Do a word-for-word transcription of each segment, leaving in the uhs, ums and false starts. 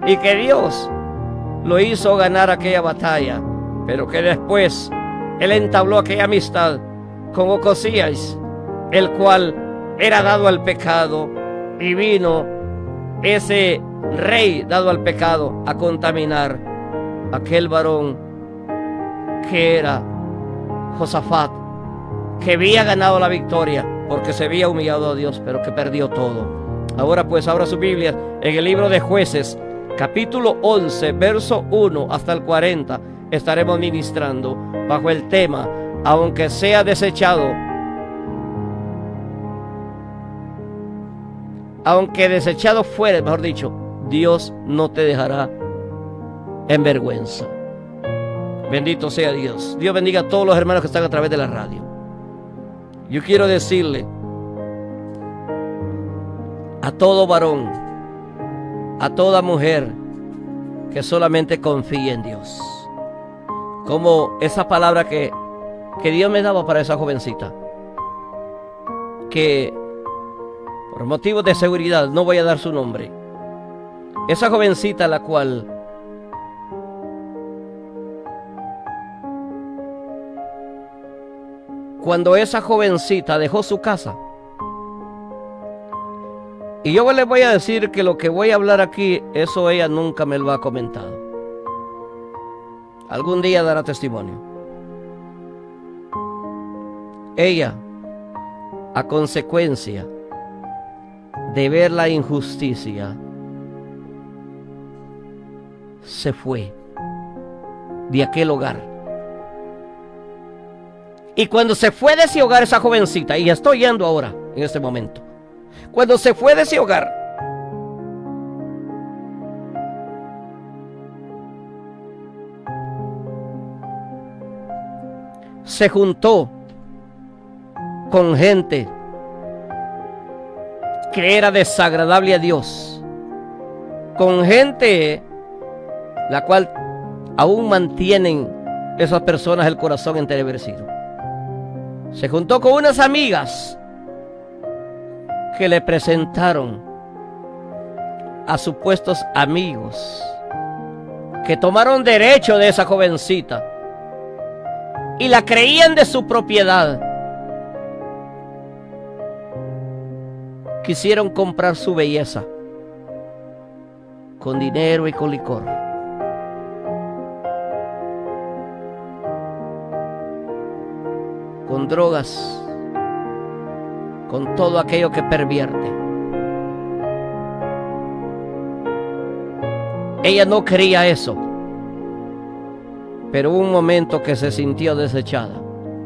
y que Dios lo hizo ganar aquella batalla, pero que después él entabló aquella amistad con Ocosías, el cual era dado al pecado, y vino ese rey dado al pecado a contaminar aquel varón que era Josafat, que había ganado la victoria porque se había humillado a Dios, pero que perdió todo. Ahora pues, abra su Biblia en el libro de Jueces, capítulo once, verso uno hasta el cuarenta. Estaremos ministrando bajo el tema: aunque sea desechado, aunque desechado fuere, mejor dicho, Dios no te dejará en vergüenza. Bendito sea Dios. Dios bendiga a todos los hermanos que están a través de la radio. Yo quiero decirle a todo varón, a toda mujer, que solamente confíe en Dios. Como esa palabra que, que Dios me daba para esa jovencita, que por motivos de seguridad no voy a dar su nombre. Esa jovencita, la cual cuando esa jovencita dejó su casa, y yo les voy a decir que lo que voy a hablar aquí, eso ella nunca me lo ha comentado. Algún día dará testimonio. Ella, a consecuencia de ver la injusticia, se fue de aquel hogar. Y cuando se fue de ese hogar esa jovencita, y estoy yendo ahora, en este momento, cuando se fue de ese hogar, se juntó con gente que era desagradable a Dios, con gente la cual aún mantienen esas personas el corazón entenebrecido. Se juntó con unas amigas que le presentaron a supuestos amigos que tomaron derecho de esa jovencita y la creían de su propiedad. Quisieron comprar su belleza con dinero y con licor. Con drogas, con todo aquello que pervierte. Ella no quería eso, pero hubo un momento que se sintió desechada.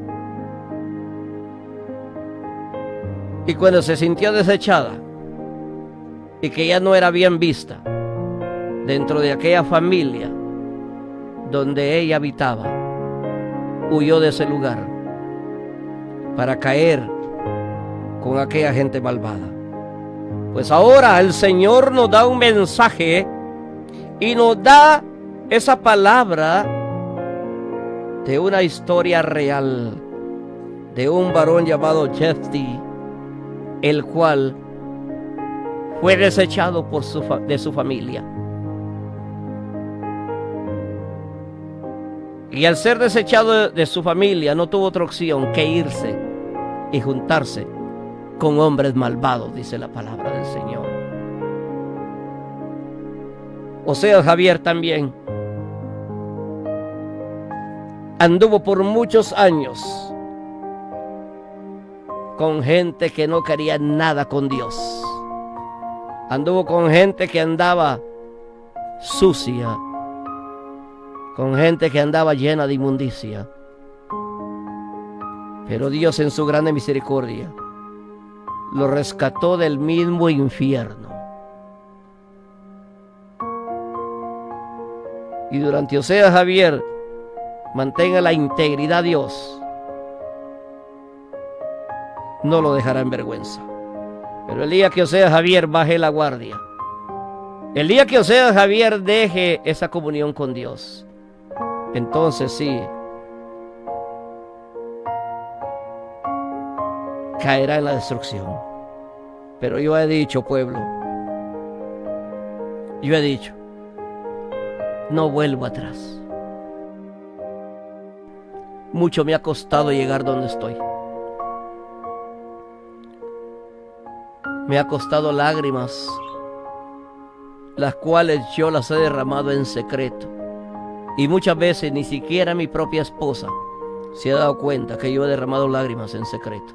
Y cuando se sintió desechada y que ya no era bien vista dentro de aquella familia donde ella habitaba, huyó de ese lugar para caer con aquella gente malvada. Pues ahora el Señor nos da un mensaje y nos da esa palabra de una historia real de un varón llamado Jefté, el cual fue desechado por su de su familia. Y al ser desechado de su familia, no tuvo otra opción que irse y juntarse con hombres malvados, dice la palabra del Señor. Oseas Javier también anduvo por muchos años con gente que no quería nada con Dios. Anduvo con gente que andaba sucia, con gente que andaba llena de inmundicia. Pero Dios, en su grande misericordia, lo rescató del mismo infierno. Y durante Oseas Javier, mantenga la integridad de Dios, no lo dejará en vergüenza. Pero el día que Oseas Javier baje la guardia, el día que Oseas Javier deje esa comunión con Dios, entonces sí, caerá en la destrucción. Pero yo he dicho, pueblo, yo he dicho, no vuelvo atrás. Mucho me ha costado llegar donde estoy. Me ha costado lágrimas, las cuales yo las he derramado en secreto. Y muchas veces ni siquiera mi propia esposa se ha dado cuenta que yo he derramado lágrimas en secreto.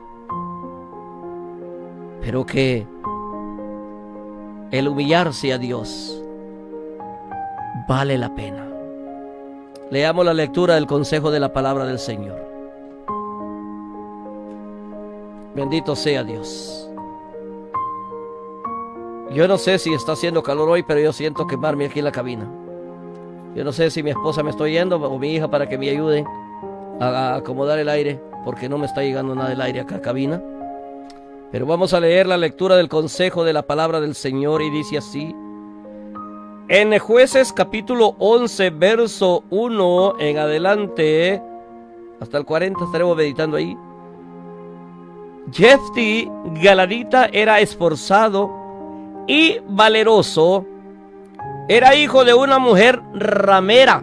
Pero que el humillarse a Dios vale la pena. Leamos la lectura del consejo de la palabra del Señor. Bendito sea Dios. Yo no sé si está haciendo calor hoy, pero yo siento quemarme aquí en la cabina. Yo no sé si mi esposa me está oyendo o mi hija para que me ayude a acomodar el aire, porque no me está llegando nada del aire acá a cabina. Pero vamos a leer la lectura del consejo de la palabra del Señor y dice así. En Jueces capítulo once, verso uno en adelante, hasta el cuarenta estaremos meditando ahí. Jefti Galadita era esforzado y valeroso, era hijo de una mujer ramera,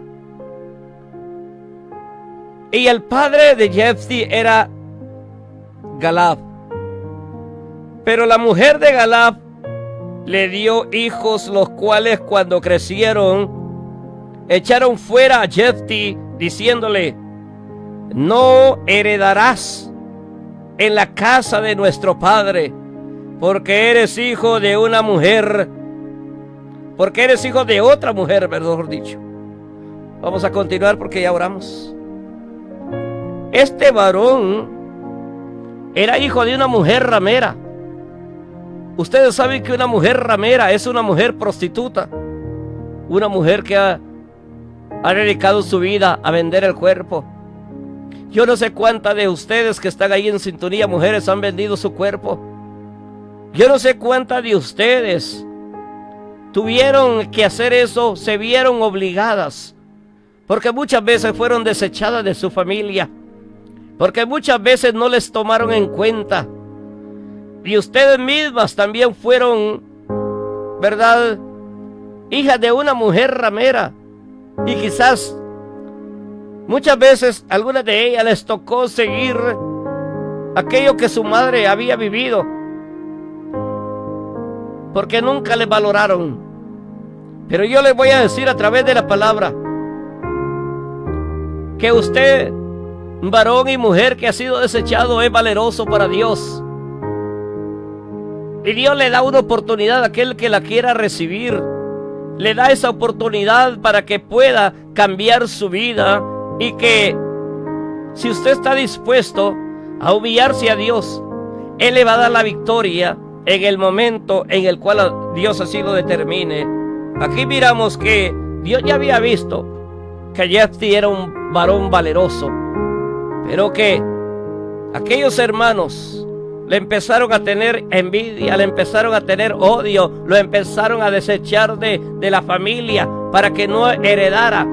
y el padre de Jefti era Galad. Pero la mujer de Galad le dio hijos, los cuales cuando crecieron echaron fuera a Jefti, diciéndole: no heredarás en la casa de nuestro padre, porque eres hijo de una mujer, porque eres hijo de otra mujer, mejor dicho. Vamos a continuar porque ya oramos. Este varón era hijo de una mujer ramera. Ustedes saben que una mujer ramera es una mujer prostituta, una mujer que ha, ha dedicado su vida a vender el cuerpo. Yo no sé cuántas de ustedes que están ahí en sintonía, mujeres, han vendido su cuerpo. Yo no sé cuántas de ustedes tuvieron que hacer eso, se vieron obligadas, porque muchas veces fueron desechadas de su familia, porque muchas veces no les tomaron en cuenta. Y ustedes mismas también fueron, ¿verdad?, hijas de una mujer ramera. Y quizás muchas veces algunas de ellas les tocó seguir aquello que su madre había vivido, porque nunca les valoraron. Pero yo les voy a decir a través de la palabra que usted, varón y mujer que ha sido desechado, es valeroso para Dios. Y Dios le da una oportunidad a aquel que la quiera recibir. Le da esa oportunidad para que pueda cambiar su vida, y que si usted está dispuesto a humillarse a Dios, Él le va a dar la victoria en el momento en el cual Dios así lo determine. Aquí miramos que Dios ya había visto que Jefti era un varón valeroso, pero que aquellos hermanos le empezaron a tener envidia, le empezaron a tener odio, lo empezaron a desechar de, de la familia para que no heredara.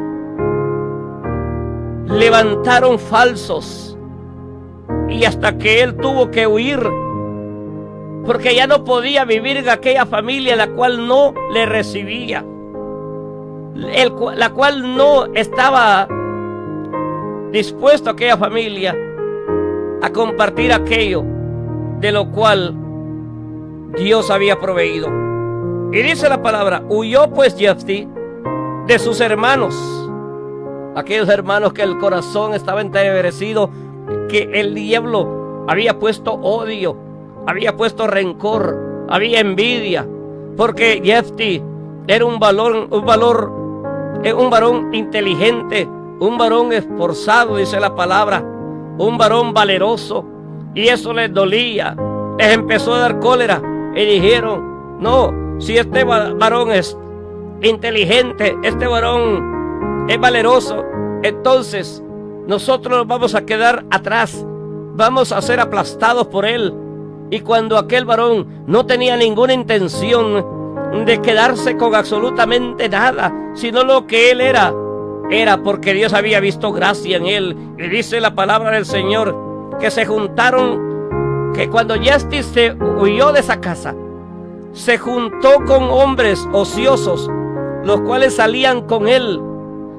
Levantaron falsos, y hasta que él tuvo que huir, porque ya no podía vivir en aquella familia la cual no le recibía, el, la cual no estaba dispuesto a aquella familia a compartir aquello de lo cual Dios había proveído. Y dice la palabra: huyó pues Jefti de sus hermanos, aquellos hermanos que el corazón estaba entenebrecido, que el diablo había puesto odio, había puesto rencor, había envidia, porque Jefti era un valor, un valor, un varón inteligente, un varón esforzado, dice la palabra, un varón valeroso. Y eso les dolía, les empezó a dar cólera, y dijeron: no, si este varón es inteligente, este varón es valeroso, entonces nosotros nos vamos a quedar atrás, vamos a ser aplastados por él. Y cuando aquel varón no tenía ninguna intención de quedarse con absolutamente nada, sino lo que él era, era porque Dios había visto gracia en él. Y dice la palabra del Señor que se juntaron, que cuando Jefti se huyó de esa casa, se juntó con hombres ociosos, los cuales salían con él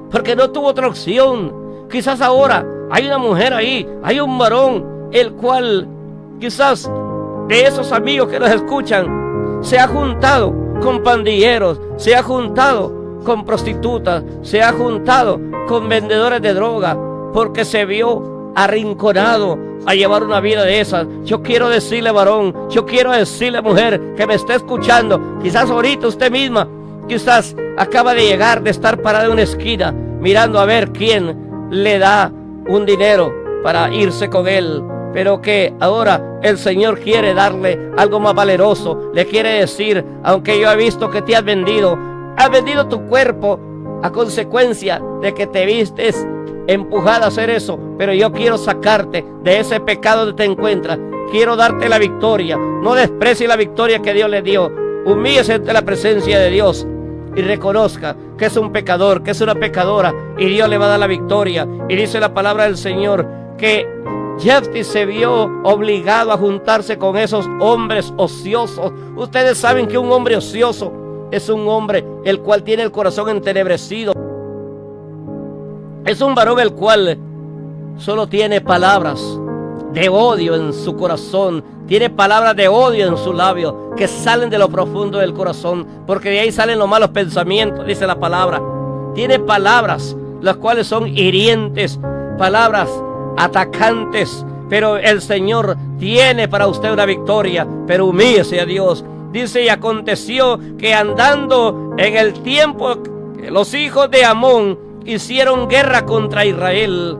porque no tuvo otra opción. Quizás ahora hay una mujer ahí, hay un varón, el cual quizás de esos amigos que nos escuchan se ha juntado con pandilleros, se ha juntado con prostitutas, se ha juntado con vendedores de droga, porque se vio arrinconado a llevar una vida de esas. Yo quiero decirle, varón, yo quiero decirle, mujer, que me está escuchando, quizás ahorita usted misma, quizás acaba de llegar, de estar parada en una esquina, mirando a ver quién le da un dinero para irse con él, pero que ahora el Señor quiere darle algo más valeroso. Le quiere decir: aunque yo he visto que te has vendido, has vendido tu cuerpo a consecuencia de que te vistes empujada a hacer eso, pero yo quiero sacarte de ese pecado donde te encuentras. Quiero darte la victoria. No desprecie la victoria que Dios le dio. Humíllese ante la presencia de Dios y reconozca que es un pecador, que es una pecadora, y Dios le va a dar la victoria. Y dice la palabra del Señor que Jefté se vio obligado a juntarse con esos hombres ociosos. Ustedes saben que un hombre ocioso es un hombre el cual tiene el corazón entenebrecido. Es un varón el cual solo tiene palabras de odio en su corazón. Tiene palabras de odio en su labio que salen de lo profundo del corazón, porque de ahí salen los malos pensamientos, dice la palabra. Tiene palabras las cuales son hirientes, palabras atacantes, pero el Señor tiene para usted una victoria. Pero humíllese a Dios. Dice: y aconteció que andando en el tiempo, los hijos de Amón hicieron guerra contra Israel.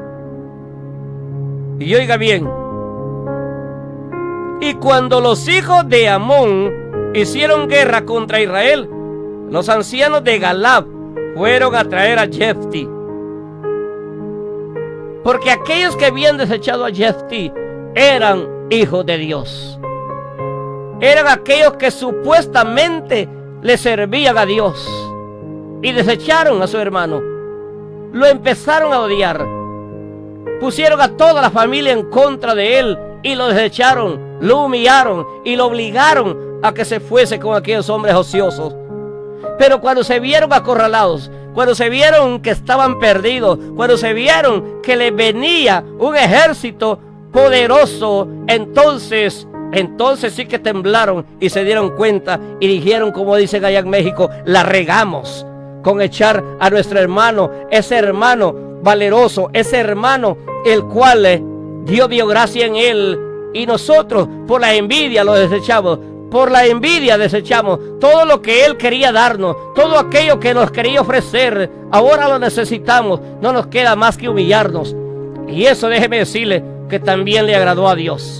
Y oiga bien: y cuando los hijos de Amón hicieron guerra contra Israel, los ancianos de Galad fueron a traer a Jefté, porque aquellos que habían desechado a Jefté eran hijos de Dios. Eran aquellos que supuestamente le servían a Dios, y desecharon a su hermano. Lo empezaron a odiar. Pusieron a toda la familia en contra de él y lo desecharon, lo humillaron y lo obligaron a que se fuese con aquellos hombres ociosos. Pero cuando se vieron acorralados, cuando se vieron que estaban perdidos, cuando se vieron que les venía un ejército poderoso, entonces, entonces sí que temblaron y se dieron cuenta y dijeron, como dicen allá en México: la regamos con echar a nuestro hermano, ese hermano valeroso, ese hermano el cual eh, Dios dio gracia en él, y nosotros por la envidia lo desechamos. Por la envidia desechamos todo lo que él quería darnos, todo aquello que nos quería ofrecer. Ahora lo necesitamos. No nos queda más que humillarnos, y eso, déjeme decirle, que también le agradó a Dios.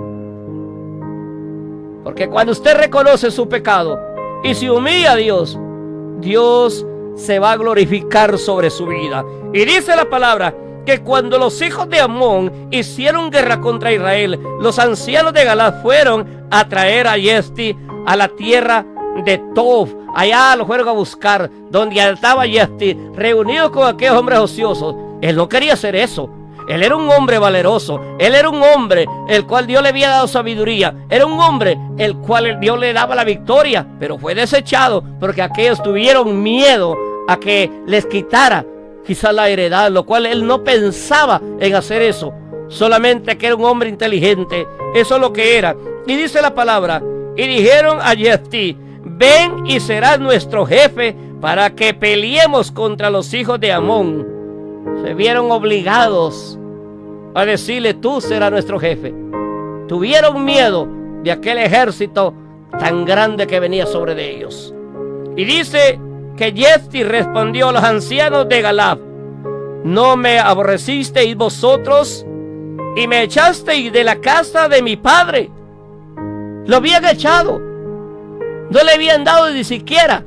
Porque cuando usted reconoce su pecado y se humilla a Dios, Dios se va a glorificar sobre su vida. Y dice la palabra que cuando los hijos de Amón hicieron guerra contra Israel, los ancianos de Galad fueron a traer a Jefté a la tierra de Tob. Allá lo fueron a buscar, donde estaba Jefté reunido con aquellos hombres ociosos. Él no quería hacer eso. Él era un hombre valeroso. Él era un hombre el cual Dios le había dado sabiduría. Era un hombre el cual Dios le daba la victoria, pero fue desechado porque aquellos tuvieron miedo a que les quitara quizás la heredad, lo cual él no pensaba en hacer eso. Solamente que era un hombre inteligente. Eso es lo que era. Y dice la palabra: y dijeron a Jefté: ven y serás nuestro jefe para que peleemos contra los hijos de Amón. Se vieron obligados a decirle: tú serás nuestro jefe. Tuvieron miedo de aquel ejército tan grande que venía sobre de ellos. Y dice que Jefté respondió a los ancianos de Galad: ¿no me aborrecisteis vosotros y me echasteis de la casa de mi padre? Lo habían echado, no le habían dado ni siquiera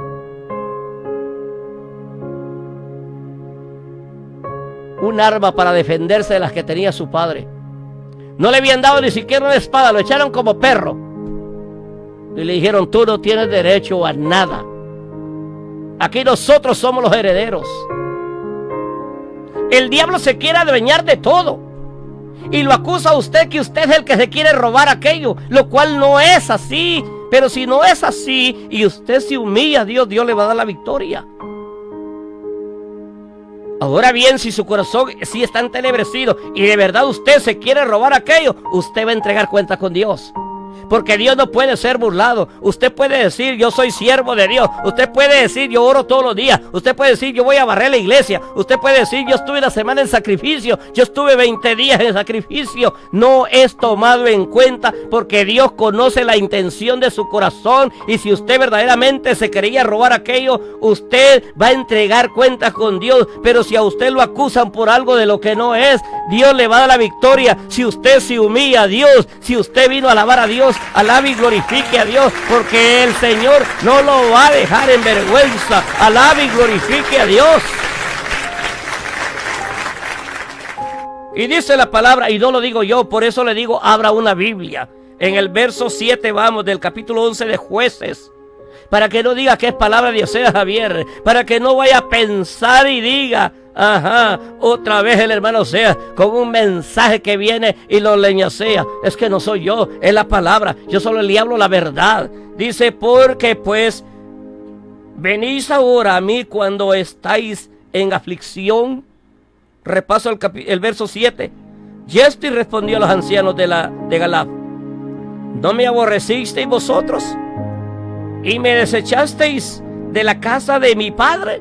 un arma para defenderse de las que tenía su padre. No le habían dado ni siquiera una espada, lo echaron como perro y le dijeron: tú no tienes derecho a nada. Aquí nosotros somos los herederos. El diablo se quiere adueñar de todo y lo acusa a usted que usted es el que se quiere robar aquello, lo cual no es así. Pero si no es así y usted se humilla a Dios, Dios le va a dar la victoria. Ahora bien, si su corazón sí está entenebrecido y de verdad usted se quiere robar aquello, usted va a entregar cuenta con Dios. Porque Dios no puede ser burlado. Usted puede decir, yo soy siervo de Dios. Usted puede decir, yo oro todos los días. Usted puede decir, yo voy a barrer la iglesia. Usted puede decir, yo estuve la semana en sacrificio. Yo estuve veinte días en sacrificio. No es tomado en cuenta porque Dios conoce la intención de su corazón. Y si usted verdaderamente se quería robar aquello, usted va a entregar cuentas con Dios. Pero si a usted lo acusan por algo de lo que no es, Dios le va a dar la victoria. Si usted se humilla a Dios, si usted vino a alabar a Dios, alabe y glorifique a Dios, porque el Señor no lo va a dejar en vergüenza. Alabe y glorifique a Dios. Y dice la palabra, y no lo digo yo, por eso le digo, abra una Biblia. En el verso siete, vamos, del capítulo once de Jueces. Para que no diga que es palabra de Oseas Javier. Para que no vaya a pensar y diga, ajá, otra vez el hermano Oseas con un mensaje que viene y lo leñasea. Es que no soy yo, es la palabra. Yo solo le hablo la verdad. Dice, porque pues venís ahora a mí cuando estáis en aflicción. Repaso el, el verso siete. Jefté respondió a los ancianos de, la, de Galaad: ¿no me aborrecisteis vosotros y me desechasteis de la casa de mi padre?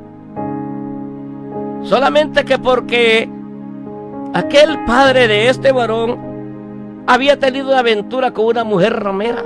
Solamente que porque aquel padre de este varón había tenido una aventura con una mujer ramera.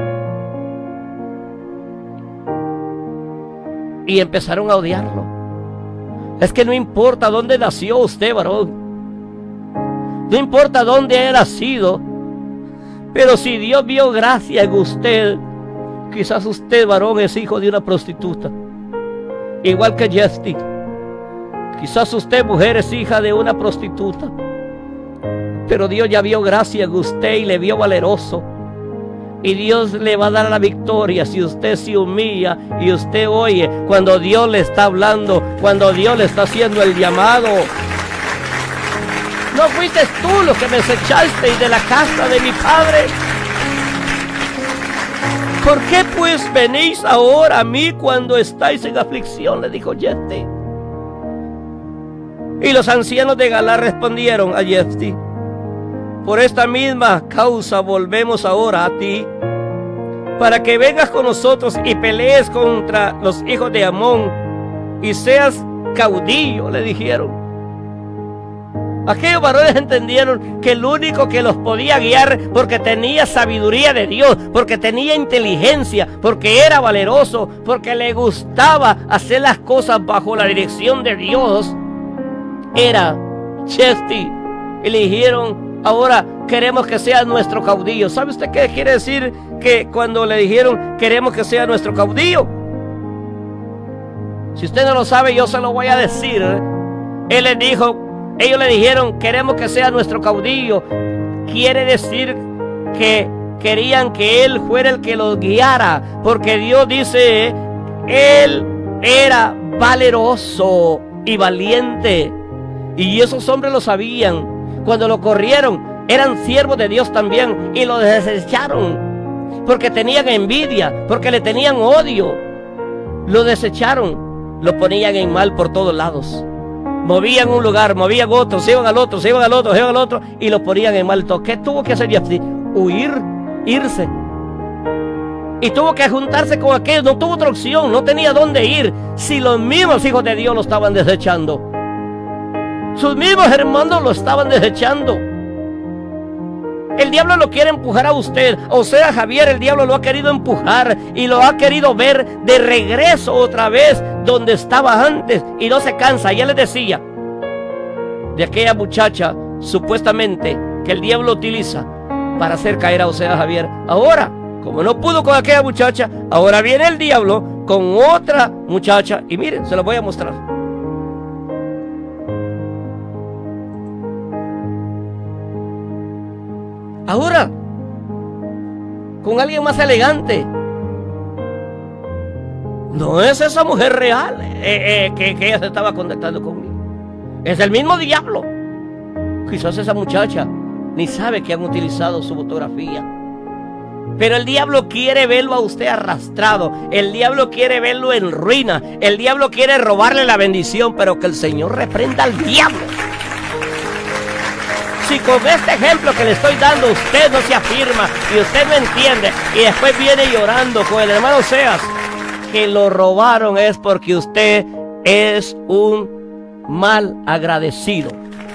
Y empezaron a odiarlo. Es que no importa dónde nació usted, varón. No importa dónde haya nacido. Pero si Dios vio gracia en usted, quizás usted, varón, es hijo de una prostituta, igual que Jefté. Quizás usted, mujer, es hija de una prostituta, pero Dios ya vio gracia en usted y le vio valeroso. Y Dios le va a dar la victoria si usted se humilla y usted oye cuando Dios le está hablando, cuando Dios le está haciendo el llamado. ¿No fuiste tú lo que me echaste de la casa de mi padre? ¿Por qué pues venís ahora a mí cuando estáis en aflicción?, le dijo Jefté. Y los ancianos de Galaad respondieron a Jefté: por esta misma causa volvemos ahora a ti, para que vengas con nosotros y pelees contra los hijos de Amón y seas caudillo, le dijeron. Aquellos varones entendieron que el único que los podía guiar, porque tenía sabiduría de Dios, porque tenía inteligencia, porque era valeroso, porque le gustaba hacer las cosas bajo la dirección de Dios, era Jefté. Y le dijeron: ahora queremos que sea nuestro caudillo. ¿Sabe usted qué quiere decir que cuando le dijeron queremos que sea nuestro caudillo? Si usted no lo sabe, yo se lo voy a decir. Él les dijo, ellos le dijeron queremos que sea nuestro caudillo. Quiere decir que querían que él fuera el que los guiara, porque Dios dice, él era valeroso y valiente. Y esos hombres lo sabían. Cuando lo corrieron, eran siervos de Dios también, y lo desecharon porque tenían envidia, porque le tenían odio. Lo desecharon, lo ponían en mal por todos lados. Movían un lugar, movían otro, se iban al otro, se iban al otro, se iban al otro, y lo ponían en mal todo. ¿Qué tuvo que hacer Jefté? Huir, irse. Y tuvo que juntarse con aquellos. No tuvo otra opción, no tenía dónde ir, si los mismos hijos de Dios lo estaban desechando. Sus mismos hermanos lo estaban desechando. El diablo lo quiere empujar a usted. O sea, Javier, el diablo lo ha querido empujar y lo ha querido ver de regreso otra vez donde estaba antes, y no se cansa. Ya les decía de aquella muchacha supuestamente que el diablo utiliza para hacer caer a Oseas Javier. Ahora, como no pudo con aquella muchacha, ahora viene el diablo con otra muchacha. Y miren, se lo voy a mostrar. Ahora, con alguien más elegante. No es esa mujer real eh, eh, que, que ella se estaba contactando conmigo. Es el mismo diablo. Quizás esa muchacha ni sabe que han utilizado su fotografía. Pero el diablo quiere verlo a usted arrastrado. El diablo quiere verlo en ruina. El diablo quiere robarle la bendición. Pero que el Señor reprenda al diablo. Si con este ejemplo que le estoy dando usted no se afirma y usted no entiende y después viene llorando con el hermano Oseas que lo robaron, es porque usted es un mal agradecido.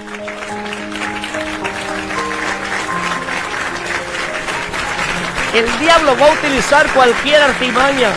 El diablo va a utilizar cualquier artimaña,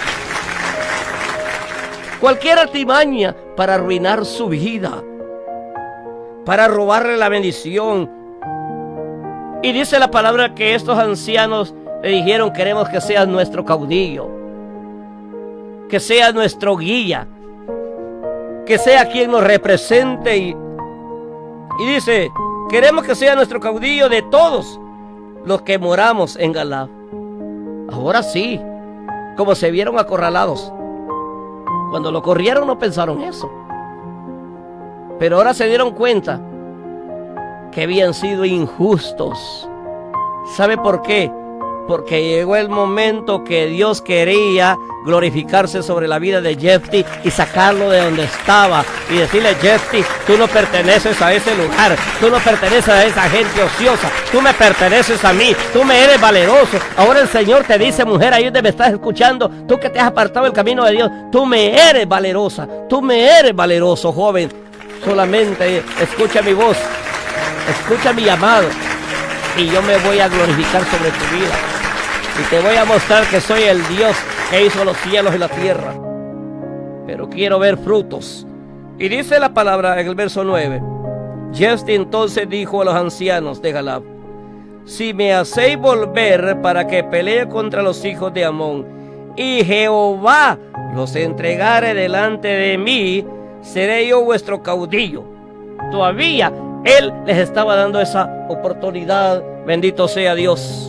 cualquier artimaña para arruinar su vida, para robarle la bendición. Y dice la palabra que estos ancianos le dijeron: queremos que seas nuestro caudillo, que sea nuestro guía, que sea quien nos represente. Y, y dice: queremos que sea nuestro caudillo de todos los que moramos en Galaad. Ahora sí, como se vieron acorralados. Cuando lo corrieron no pensaron eso, pero ahora se dieron cuenta que habían sido injustos. ¿Sabe por qué? Porque llegó el momento que Dios quería glorificarse sobre la vida de Jefté y sacarlo de donde estaba y decirle: Jefté, tú no perteneces a ese lugar, tú no perteneces a esa gente ociosa, tú me perteneces a mí, tú me eres valeroso. Ahora el Señor te dice: mujer, ahí donde me estás escuchando, tú que te has apartado del camino de Dios, tú me eres valerosa, tú me eres valeroso, joven. Solamente escucha mi voz, escucha mi llamado y yo me voy a glorificar sobre tu vida. Y te voy a mostrar que soy el Dios que hizo los cielos y la tierra. Pero quiero ver frutos. Y dice la palabra en el verso nueve: Jefté entonces dijo a los ancianos de Galaad: si me hacéis volver para que pelee contra los hijos de Amón, y Jehová los entregare delante de mí, seré yo vuestro caudillo. Todavía Él les estaba dando esa oportunidad. Bendito sea Dios.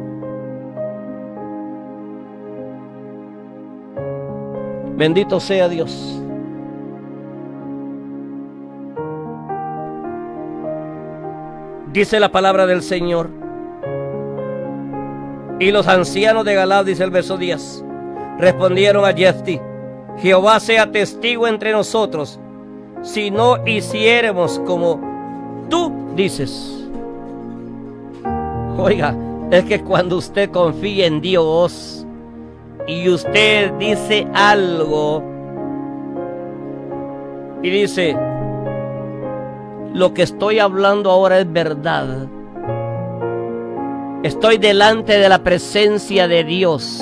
Bendito sea Dios. Dice la palabra del Señor: y los ancianos de Galaad, dice el verso diez, respondieron a Jefté: Jehová sea testigo entre nosotros, si no hiciéramos como tú dices. Oiga, es que cuando usted confía en Dios y usted dice algo y dice: lo que estoy hablando ahora es verdad, estoy delante de la presencia de Dios,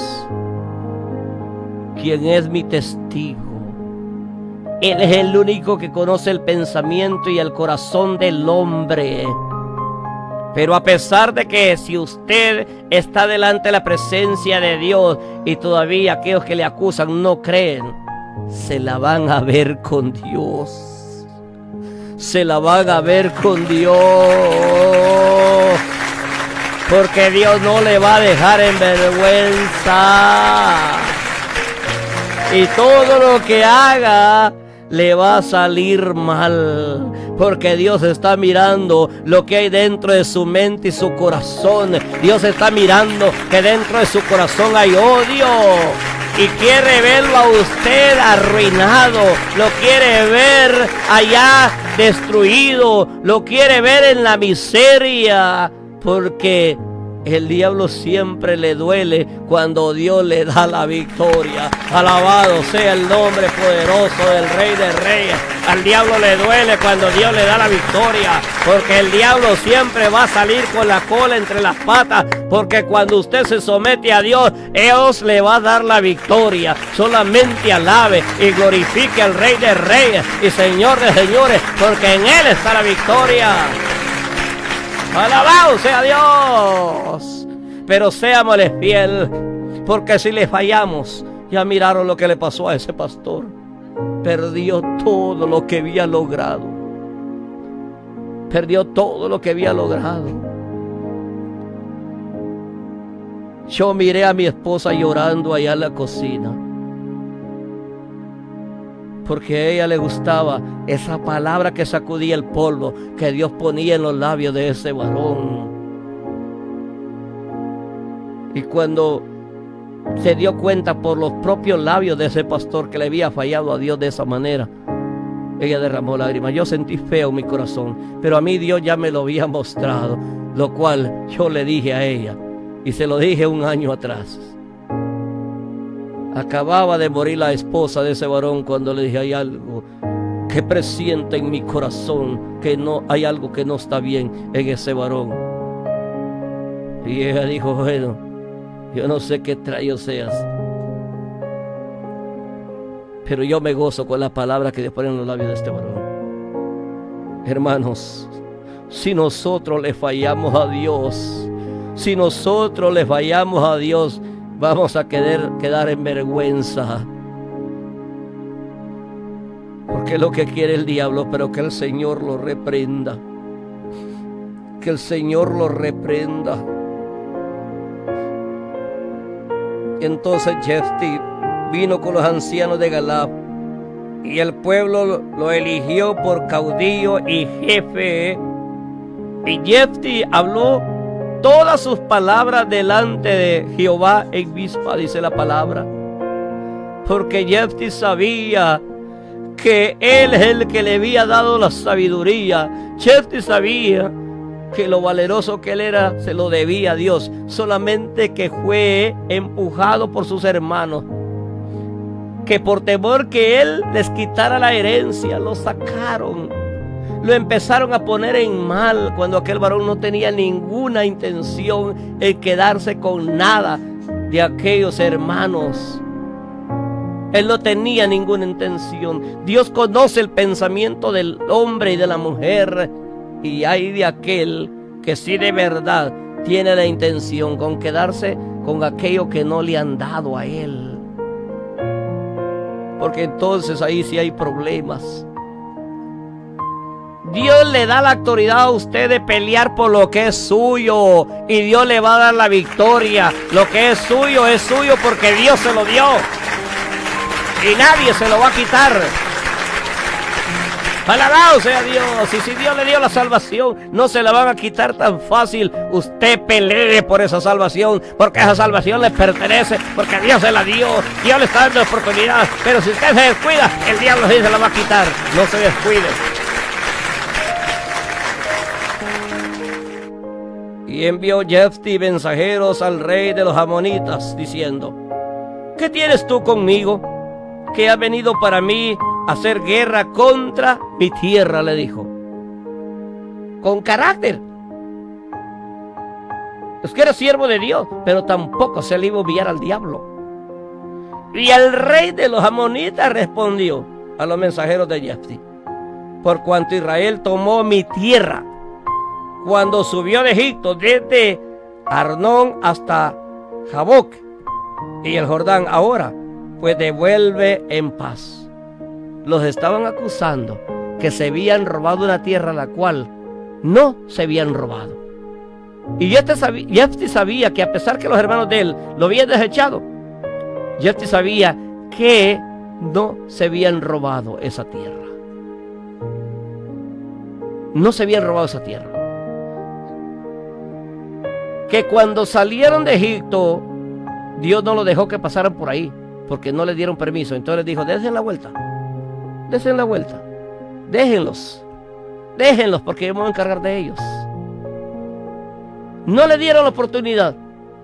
quien es mi testigo. Él es el único que conoce el pensamiento y el corazón del hombre. Pero a pesar de que si usted está delante de la presencia de Dios y todavía aquellos que le acusan no creen, se la van a ver con Dios. Se la van a ver con Dios. Porque Dios no le va a dejar en vergüenza. Y todo lo que haga le va a salir mal, porque Dios está mirando lo que hay dentro de su mente y su corazón. Dios está mirando que dentro de su corazón hay odio y quiere verlo a usted arruinado, lo quiere ver allá destruido, lo quiere ver en la miseria, porque el diablo siempre le duele cuando Dios le da la victoria. Alabado sea el nombre poderoso del Rey de Reyes. Al diablo le duele cuando Dios le da la victoria, porque el diablo siempre va a salir con la cola entre las patas, porque cuando usted se somete a Dios, Dios le va a dar la victoria. Solamente alabe y glorifique al Rey de Reyes y Señor de Señores, porque en Él está la victoria. Alabado sea Dios. Pero seámosle fiel, porque si le fallamos, ya miraron lo que le pasó a ese pastor. Perdió todo lo que había logrado. Perdió todo lo que había logrado. Yo miré a mi esposa llorando allá en la cocina, porque a ella le gustaba esa palabra que sacudía el polvo que Dios ponía en los labios de ese varón. Y cuando se dio cuenta por los propios labios de ese pastor que le había fallado a Dios de esa manera, ella derramó lágrimas. Yo sentí feo en mi corazón, pero a mí Dios ya me lo había mostrado, lo cual yo le dije a ella, y se lo dije un año atrás. Acababa de morir la esposa de ese varón cuando le dije, hay algo que presiente en mi corazón, que no hay algo que no está bien en ese varón. Y ella dijo, bueno, yo no sé qué trayo seas, pero yo me gozo con la palabra que Dios pone en los labios de este varón. Hermanos, si nosotros le fallamos a Dios, si nosotros le fallamos a Dios, vamos a querer quedar en vergüenza. Porque es lo que quiere el diablo, pero que el Señor lo reprenda. Que el Señor lo reprenda. Y entonces Jefté vino con los ancianos de Galaad, y el pueblo lo eligió por caudillo y jefe. Y Jefté habló todas sus palabras delante de Jehová en Mizpa, dice la palabra. Porque Jefté sabía que él es el que le había dado la sabiduría. Jefté sabía que lo valeroso que él era se lo debía a Dios, solamente que fue empujado por sus hermanos, que por temor que él les quitara la herencia, lo sacaron, lo empezaron a poner en mal, cuando aquel varón no tenía ninguna intención en quedarse con nada de aquellos hermanos. Él no tenía ninguna intención. Dios conoce el pensamiento del hombre y de la mujer, y hay de aquel que sí de verdad tiene la intención con quedarse con aquello que no le han dado a él. Porque entonces ahí sí hay problemas. Dios le da la autoridad a usted de pelear por lo que es suyo, y Dios le va a dar la victoria. Lo que es suyo es suyo porque Dios se lo dio, y nadie se lo va a quitar. Alabado sea Dios. Y si Dios le dio la salvación, no se la van a quitar tan fácil. Usted pelee por esa salvación, porque esa salvación le pertenece, porque Dios se la dio. Dios le está dando oportunidad. Pero si usted se descuida, el diablo sí se la va a quitar. No se descuide. Y envió Jefté mensajeros al rey de los amonitas, diciendo, ¿qué tienes tú conmigo, que has venido para mí a hacer guerra contra mi tierra? Le dijo, con carácter. Es que era siervo de Dios, pero tampoco se le iba a enviar al diablo. Y el rey de los amonitas respondió a los mensajeros de Jefté, por cuanto Israel tomó mi tierra cuando subió de Egipto, desde Arnón hasta Jaboc y el Jordán, ahora pues devuelve en paz. Los estaban acusando que se habían robado una tierra la cual no se habían robado. Y Jefté sabía, Jefté sabía que a pesar que los hermanos de él lo habían desechado, Jefté sabía que no se habían robado esa tierra. No se habían robado esa tierra. Que cuando salieron de Egipto, Dios no los dejó que pasaran por ahí, porque no les dieron permiso. Entonces les dijo, dense la vuelta, dense la vuelta, déjenlos, déjenlos, porque yo me voy a encargar de ellos. No le dieron la oportunidad.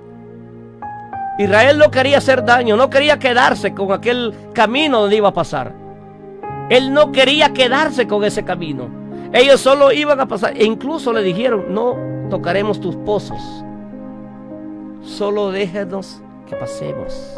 Israel no quería hacer daño, no quería quedarse con aquel camino donde iba a pasar. Él no quería quedarse con ese camino. Ellos solo iban a pasar, e incluso le dijeron, no tocaremos tus pozos, solo déjanos que pasemos.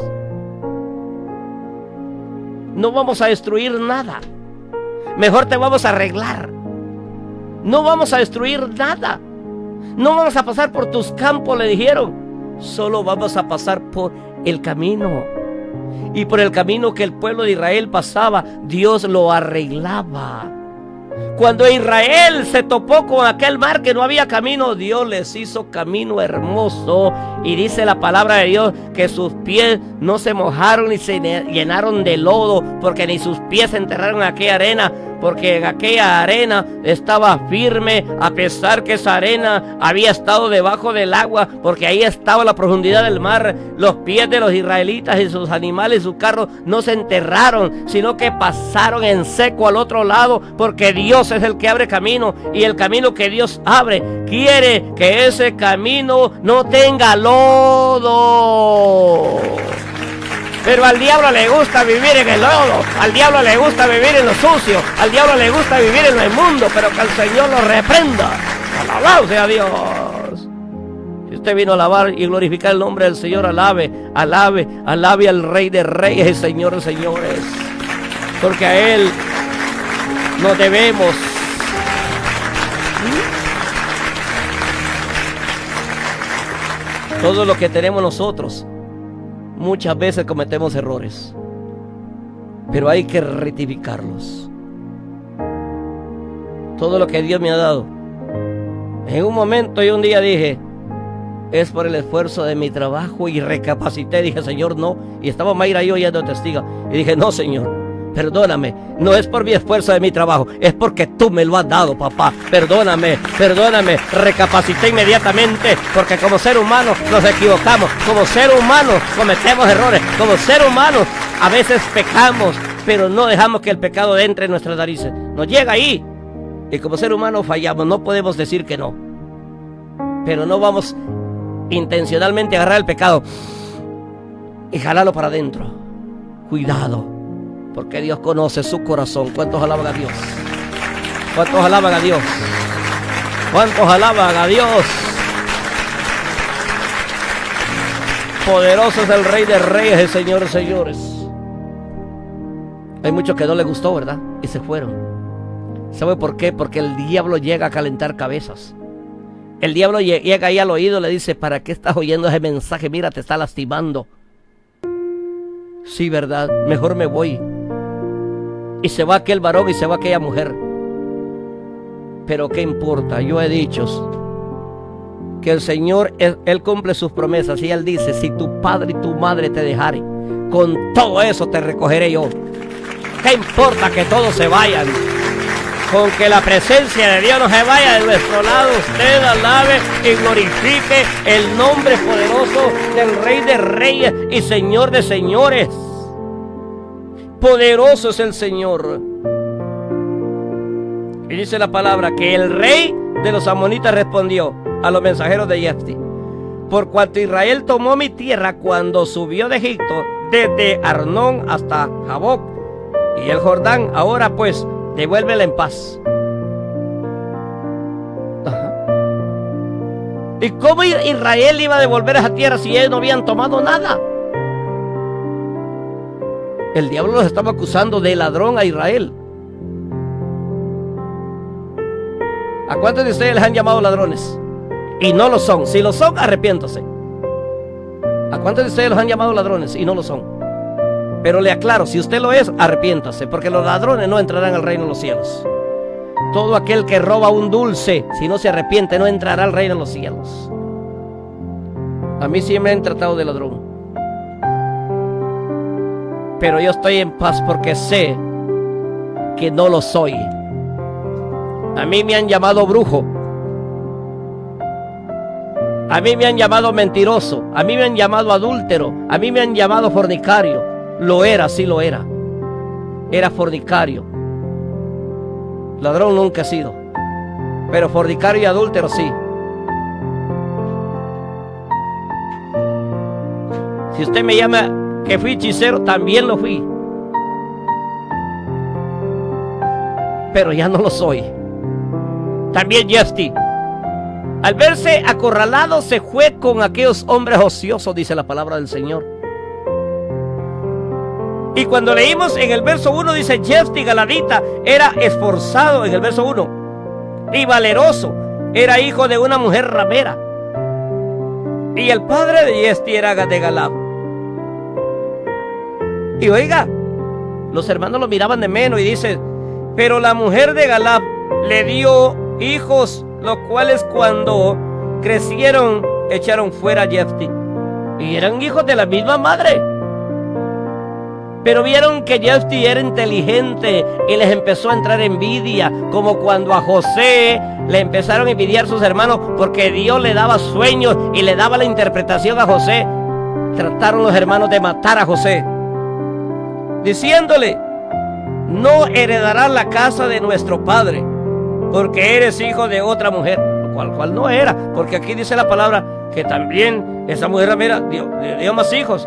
No vamos a destruir nada, mejor te vamos a arreglar. No vamos a destruir nada, no vamos a pasar por tus campos, le dijeron. Solo vamos a pasar por el camino. Y por el camino que el pueblo de Israel pasaba, Dios lo arreglaba. Cuando Israel se topó con aquel mar que no había camino, Dios les hizo camino hermoso. Y dice la palabra de Dios que sus pies no se mojaron ni se llenaron de lodo, porque ni sus pies se enterraron en aquella arena, porque en aquella arena estaba firme, a pesar que esa arena había estado debajo del agua, porque ahí estaba la profundidad del mar. Los pies de los israelitas y sus animales y sus carros no se enterraron, sino que pasaron en seco al otro lado, porque Dios es el que abre camino, y el camino que Dios abre quiere que ese camino no tenga lodo. Pero al diablo le gusta vivir en el lodo, al diablo le gusta vivir en lo sucio, al diablo le gusta vivir en lo inmundo, pero que el Señor lo reprenda. Alabado sea Dios. Si usted vino a alabar y glorificar el nombre del Señor, alabe, alabe, alabe al Rey de Reyes y Señor de Señores, porque a Él nos debemos. Todo lo que tenemos nosotros, muchas veces cometemos errores, pero hay que rectificarlos. Todo lo que Dios me ha dado, en un momento y un día dije, es por el esfuerzo de mi trabajo, y recapacité, dije, Señor, no. Y estaba Mayra y yo yendo testigo, y dije, no, Señor, perdóname, no es por mi esfuerzo de mi trabajo, es porque tú me lo has dado, papá. Perdóname, perdóname. Recapacité inmediatamente, porque como ser humano nos equivocamos, como ser humano cometemos errores, como ser humano a veces pecamos, pero no dejamos que el pecado entre en nuestras narices. Nos llega ahí, y como ser humano fallamos. No podemos decir que no, pero no vamos intencionalmente a agarrar el pecado y jalarlo para adentro. Cuidado, porque Dios conoce su corazón. ¿Cuántos alaban a Dios? ¿Cuántos alaban a Dios? ¿Cuántos alaban a Dios? Poderoso es el Rey de Reyes, el Señor de Señores. Hay muchos que no les gustó, ¿verdad? Y se fueron. ¿Sabe por qué? Porque el diablo llega a calentar cabezas. El diablo llega ahí al oído y le dice, ¿para qué estás oyendo ese mensaje? Mira, te está lastimando. Sí, ¿verdad? Mejor me voy. Y se va aquel varón y se va aquella mujer. Pero ¿qué importa? Yo he dicho que el Señor, Él, Él cumple sus promesas. Y Él dice, si tu padre y tu madre te dejaren, con todo eso te recogeré yo. ¿Qué importa que todos se vayan? Con que la presencia de Dios no se vaya de nuestro lado, usted alabe y glorifique el nombre poderoso del Rey de Reyes y Señor de Señores. Poderoso es el Señor. Y dice la palabra que el rey de los amonitas respondió a los mensajeros de Jefté: por cuanto Israel tomó mi tierra cuando subió de Egipto, desde Arnón hasta Jaboc y el Jordán, ahora pues devuélvela en paz. Ajá. ¿Y cómo Israel iba a devolver esa tierra si ellos no habían tomado nada? El diablo los estaba acusando de ladrón a Israel. ¿A cuántos de ustedes les han llamado ladrones? Y no lo son. Si lo son, arrepiéntase. ¿A cuántos de ustedes los han llamado ladrones y no lo son? Pero le aclaro, si usted lo es, arrepiéntase, porque los ladrones no entrarán al reino de los cielos. Todo aquel que roba un dulce, si no se arrepiente, no entrará al reino de los cielos. A mí sí me han tratado de ladrón, pero yo estoy en paz porque sé que no lo soy. A mí me han llamado brujo, a mí me han llamado mentiroso, a mí me han llamado adúltero, a mí me han llamado fornicario. Lo era, sí lo era. Era fornicario. Ladrón nunca he sido, pero fornicario y adúltero sí. Si usted me llama que fui hechicero, también lo fui, pero ya no lo soy. También Jefté, al verse acorralado, se fue con aquellos hombres ociosos, dice la palabra del Señor. Y cuando leímos en el verso uno, dice Jefté galadita era esforzado, en el verso uno, y valeroso, era hijo de una mujer ramera, y el padre de Jefté era de Galad. Y oiga, los hermanos lo miraban de menos y dice, pero la mujer de Galad le dio hijos, los cuales cuando crecieron echaron fuera a Jefté. Y eran hijos de la misma madre. Pero vieron que Jefté era inteligente y les empezó a entrar envidia, como cuando a José le empezaron a envidiar sus hermanos porque Dios le daba sueños y le daba la interpretación a José. Trataron los hermanos de matar a José, diciéndole: no heredarás la casa de nuestro padre, porque eres hijo de otra mujer, lo cual, cual no era, porque aquí dice la palabra que también esa mujer mira, dio, dio más hijos.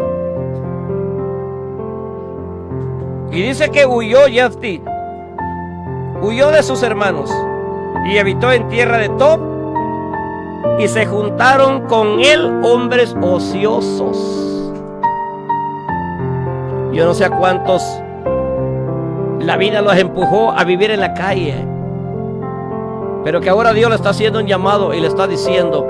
Y dice que huyó Jefté, huyó de sus hermanos y habitó en tierra de Tob, y se juntaron con él hombres ociosos. Yo no sé a cuántos la vida los empujó a vivir en la calle, pero que ahora Dios le está haciendo un llamado y le está diciendo: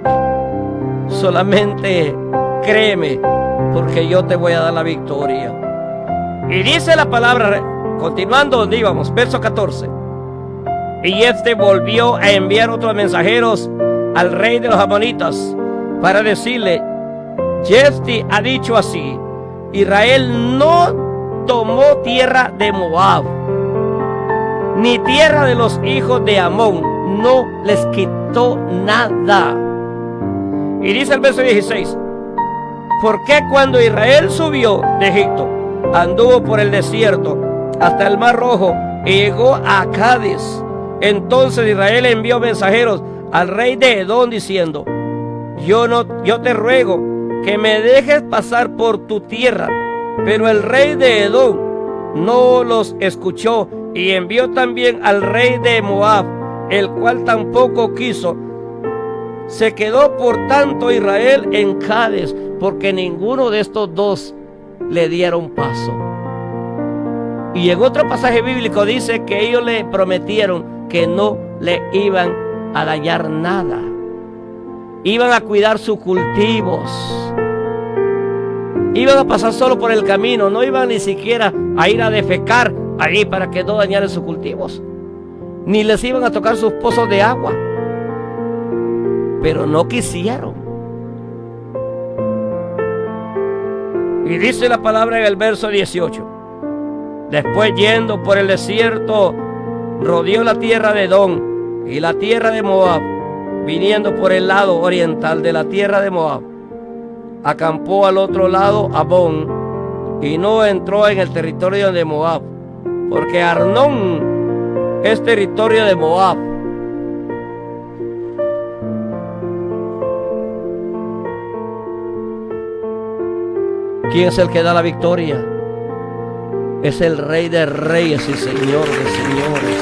solamente créeme, porque yo te voy a dar la victoria. Y dice la palabra, continuando donde íbamos, verso catorce: y este volvió a enviar otros mensajeros al rey de los amonitas para decirle: Jefté ha dicho así, Israel no tomó tierra de Moab, ni tierra de los hijos de Amón, no les quitó nada. Y dice el verso dieciséis: ¿por qué cuando Israel subió de Egipto, anduvo por el desierto hasta el mar Rojo y llegó a Cades? Entonces Israel envió mensajeros al rey de Edom diciendo: yo no, yo te ruego que me dejes pasar por tu tierra. Pero el rey de Edom no los escuchó, y envió también al rey de Moab, el cual tampoco quiso. Se quedó por tanto Israel en Cades, porque ninguno de estos dos le dieron paso. Y en otro pasaje bíblico dice que ellos le prometieron que no le iban a dañar nada, iban a cuidar sus cultivos, iban a pasar solo por el camino, no iban ni siquiera a ir a defecar allí para que no dañaran sus cultivos, ni les iban a tocar sus pozos de agua, pero no quisieron. Y dice la palabra en el verso dieciocho: después, yendo por el desierto, rodeó la tierra de Edom y la tierra de Moab, viniendo por el lado oriental de la tierra de Moab, acampó al otro lado Abón, y no entró en el territorio de Moab, porque Arnón es territorio de Moab. ¿Quién es el que da la victoria? Es el Rey de Reyes y Señor de Señores.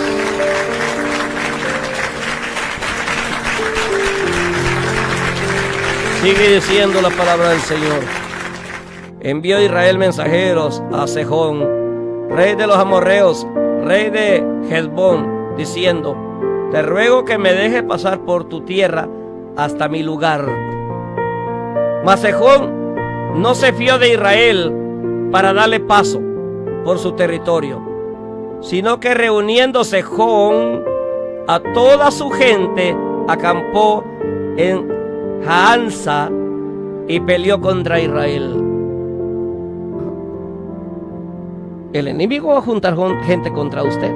Sigue diciendo la palabra del Señor: envió Israel mensajeros a Sejón, rey de los amorreos, rey de Hesbón, diciendo: te ruego que me dejes pasar por tu tierra hasta mi lugar. Mas Sejón no se fió de Israel para darle paso por su territorio, sino que reuniendo Sejón a toda su gente, acampó en Jaanza y peleó contra Israel. El enemigo va a juntar gente contra usted.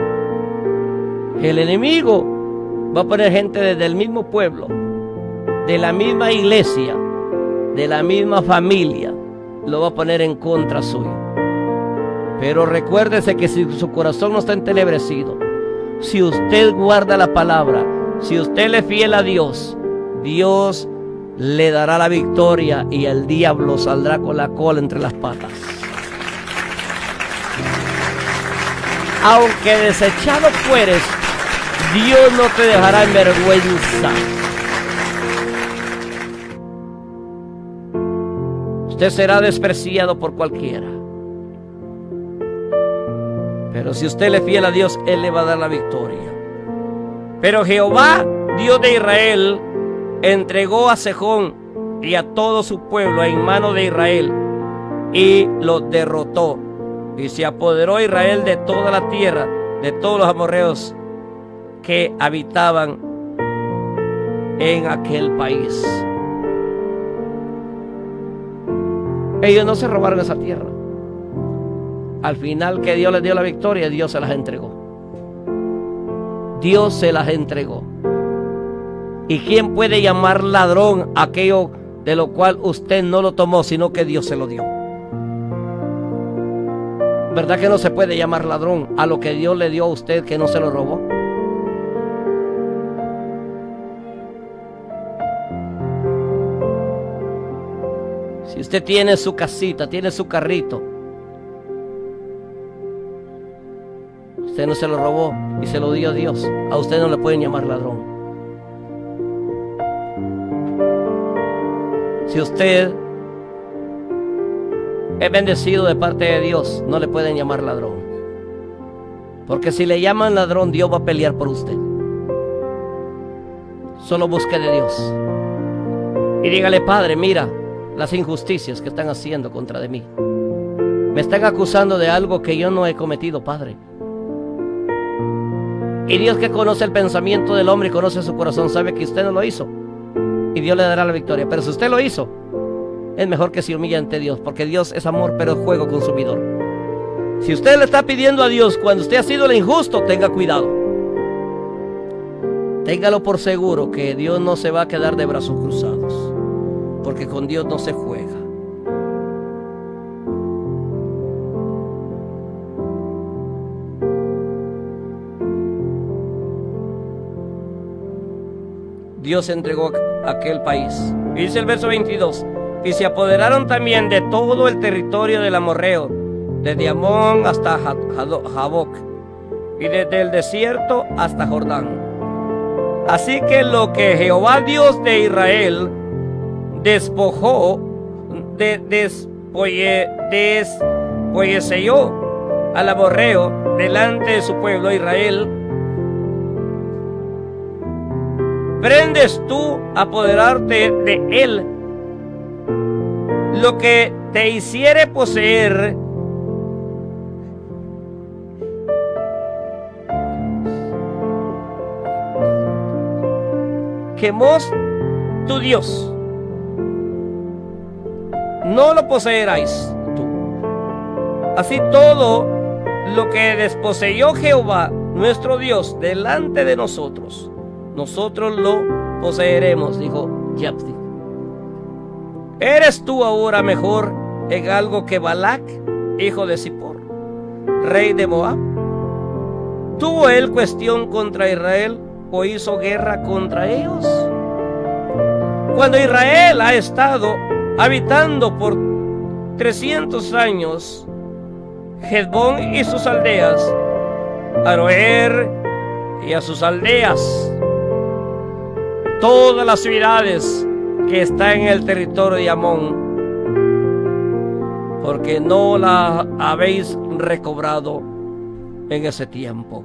El enemigo va a poner gente desde el mismo pueblo, de la misma iglesia, de la misma familia, lo va a poner en contra suyo. Pero recuérdese que si su corazón no está entenebrecido, si usted guarda la palabra, si usted le es fiel a Dios, Dios le dará la victoria y el diablo saldrá con la cola entre las patas. Aunque desechado fueres, Dios no te dejará en vergüenza. Usted será despreciado por cualquiera, pero si usted le es fiel a Dios, Él le va a dar la victoria. Pero Jehová, Dios de Israel, entregó a Sejón y a todo su pueblo en mano de Israel y los derrotó. Y se apoderó Israel de toda la tierra, de todos los amorreos que habitaban en aquel país. Ellos no se robaron esa tierra. Al final que Dios les dio la victoria, Dios se las entregó. Dios se las entregó. ¿Y quién puede llamar ladrón aquello de lo cual usted no lo tomó, sino que Dios se lo dio? ¿Verdad que no se puede llamar ladrón a lo que Dios le dio a usted que no se lo robó? Si usted tiene su casita, tiene su carrito, usted no se lo robó y se lo dio a Dios, a usted no le pueden llamar ladrón. Si usted es bendecido de parte de Dios, no le pueden llamar ladrón. Porque si le llaman ladrón, Dios va a pelear por usted. Solo busque de Dios. Y dígale: Padre, mira las injusticias que están haciendo contra de mí. Me están acusando de algo que yo no he cometido, Padre. Y Dios, que conoce el pensamiento del hombre y conoce su corazón, sabe que usted no lo hizo. Y Dios le dará la victoria. Pero si usted lo hizo, es mejor que se humille ante Dios, porque Dios es amor, pero es fuego consumidor. Si usted le está pidiendo a Dios cuando usted ha sido el injusto, tenga cuidado. Téngalo por seguro que Dios no se va a quedar de brazos cruzados, porque con Dios no se juega. Dios entregó aquel país. Y dice el verso veintidós: y se apoderaron también de todo el territorio del amorreo, desde Amón hasta Jaboc, y desde el desierto hasta Jordán. Así que lo que Jehová Dios de Israel despojó, de, despoye, despoyeceyó al amorreo delante de su pueblo Israel, ¿prendes tú a apoderarte de él lo que te hiciere poseer? Quemos tu Dios, no lo poseeráis tú. Así todo lo que desposeyó Jehová nuestro Dios delante de nosotros, nosotros lo poseeremos, dijo Jefté. ¿Eres tú ahora mejor en algo que Balac, hijo de Zippor, rey de Moab? ¿Tuvo él cuestión contra Israel o hizo guerra contra ellos? Cuando Israel ha estado habitando por trescientos años Hesbón y sus aldeas, Aroer y a sus aldeas, todas las ciudades que están en el territorio de Amón, porque no la habéis recobrado en ese tiempo.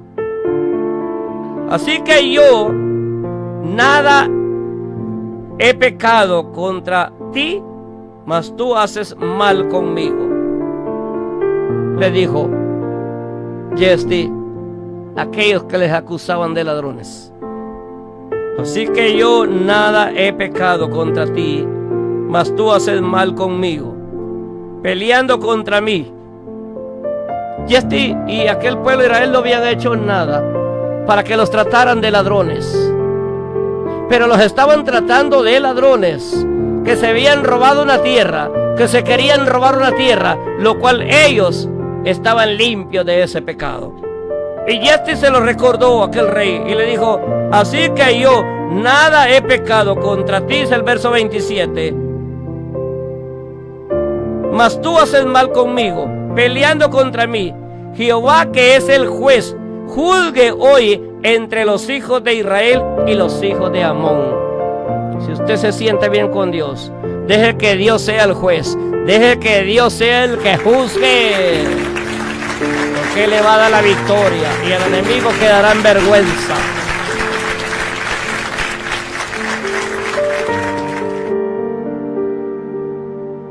Así que yo nada he pecado contra ti, mas tú haces mal conmigo, le dijo Jefté a aquellos que les acusaban de ladrones. Así que yo nada he pecado contra ti, mas tú haces mal conmigo, peleando contra mí. Jefté y aquel pueblo de Israel no habían hecho nada para que los trataran de ladrones, pero los estaban tratando de ladrones que se habían robado una tierra, que se querían robar una tierra, lo cual ellos estaban limpios de ese pecado. Y Jefté se lo recordó a aquel rey y le dijo: así que yo nada he pecado contra ti, es el verso veintisiete, mas tú haces mal conmigo, peleando contra mí. Jehová, que es el juez, juzgue hoy entre los hijos de Israel y los hijos de Amón. Si usted se siente bien con Dios, deje que Dios sea el juez, deje que Dios sea el que juzgue, porque Él le va a dar la victoria y el enemigo quedará en vergüenza.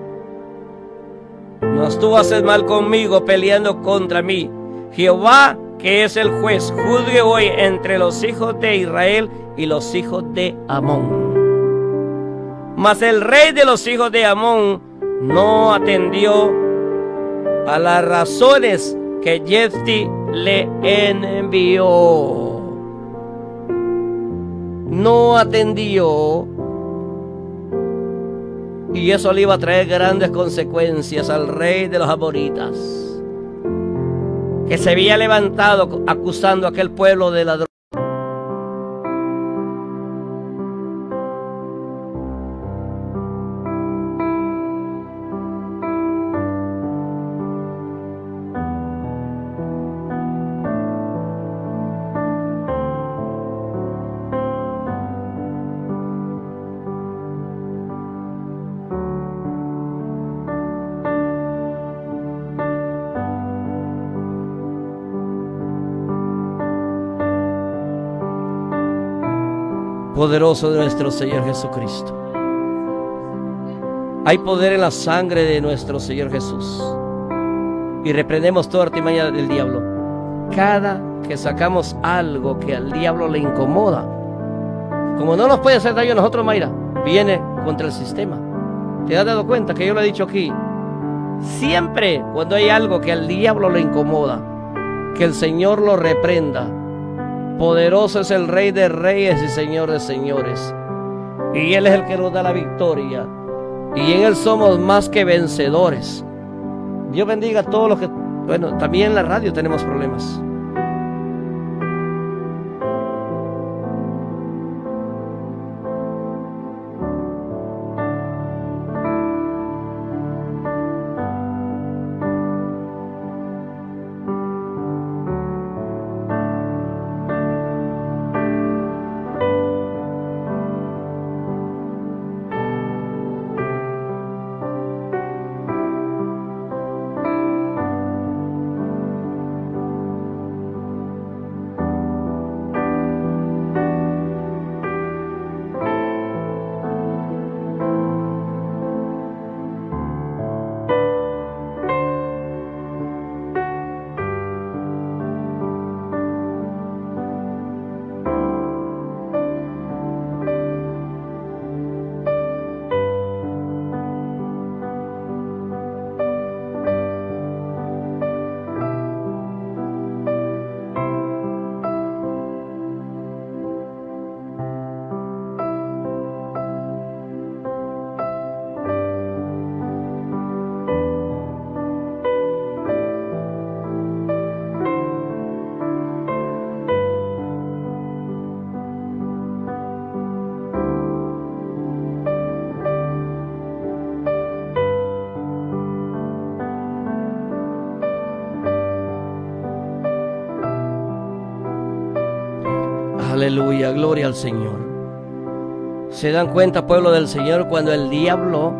Mas tú haces mal conmigo, peleando contra mí. Jehová, que es el juez, juzgue hoy entre los hijos de Israel y los hijos de Amón. Mas el rey de los hijos de Amón no atendió a las razones que Jefté le envió. No atendió, y eso le iba a traer grandes consecuencias al rey de los amonitas, que se había levantado acusando a aquel pueblo de ladrones. Poderoso de nuestro Señor Jesucristo. Hay poder en la sangre de nuestro Señor Jesús. Y reprendemos toda artimaña del diablo. Cada que sacamos algo que al diablo le incomoda, como no nos puede hacer daño a nosotros, Mayra, viene contra el sistema. ¿Te has dado cuenta que yo lo he dicho aquí? Siempre cuando hay algo que al diablo le incomoda, que el Señor lo reprenda. Poderoso es el Rey de Reyes y Señor de Señores, y Él es el que nos da la victoria, y en Él somos más que vencedores. Dios bendiga a todos los que... Bueno, también en la radio tenemos problemas. Aleluya, gloria al Señor. ¿Se dan cuenta, pueblo del Señor, cuando el diablo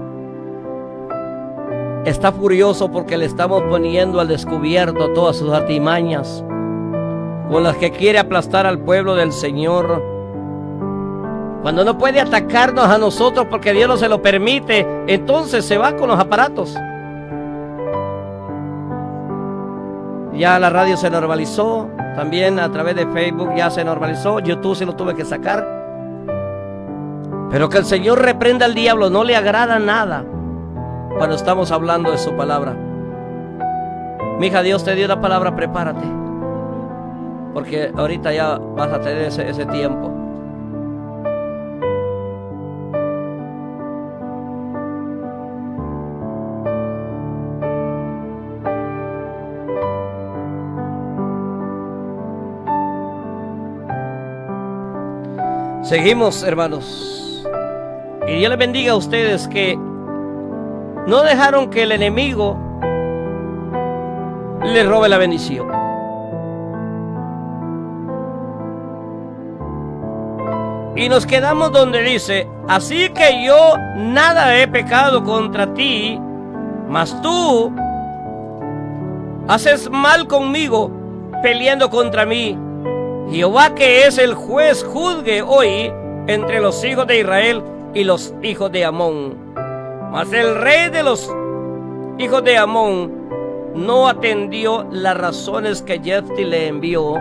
está furioso porque le estamos poniendo al descubierto todas sus artimañas con las que quiere aplastar al pueblo del Señor? Cuando no puede atacarnos a nosotros porque Dios no se lo permite, entonces se va con los aparatos. Ya la radio se normalizó, también a través de Facebook ya se normalizó, YouTube sí lo tuve que sacar. Pero que el Señor reprenda al diablo, no le agrada nada cuando estamos hablando de su palabra. Mija, Dios te dio la palabra, prepárate, porque ahorita ya vas a tener ese, ese tiempo. Seguimos, hermanos, y Dios les bendiga a ustedes que no dejaron que el enemigo les robe la bendición. Y nos quedamos donde dice: así que yo nada he pecado contra ti, mas tú haces mal conmigo, peleando contra mí. Jehová, que es el juez, juzgue hoy entre los hijos de Israel y los hijos de Amón. Mas el rey de los hijos de Amón no atendió las razones que Jefté le envió.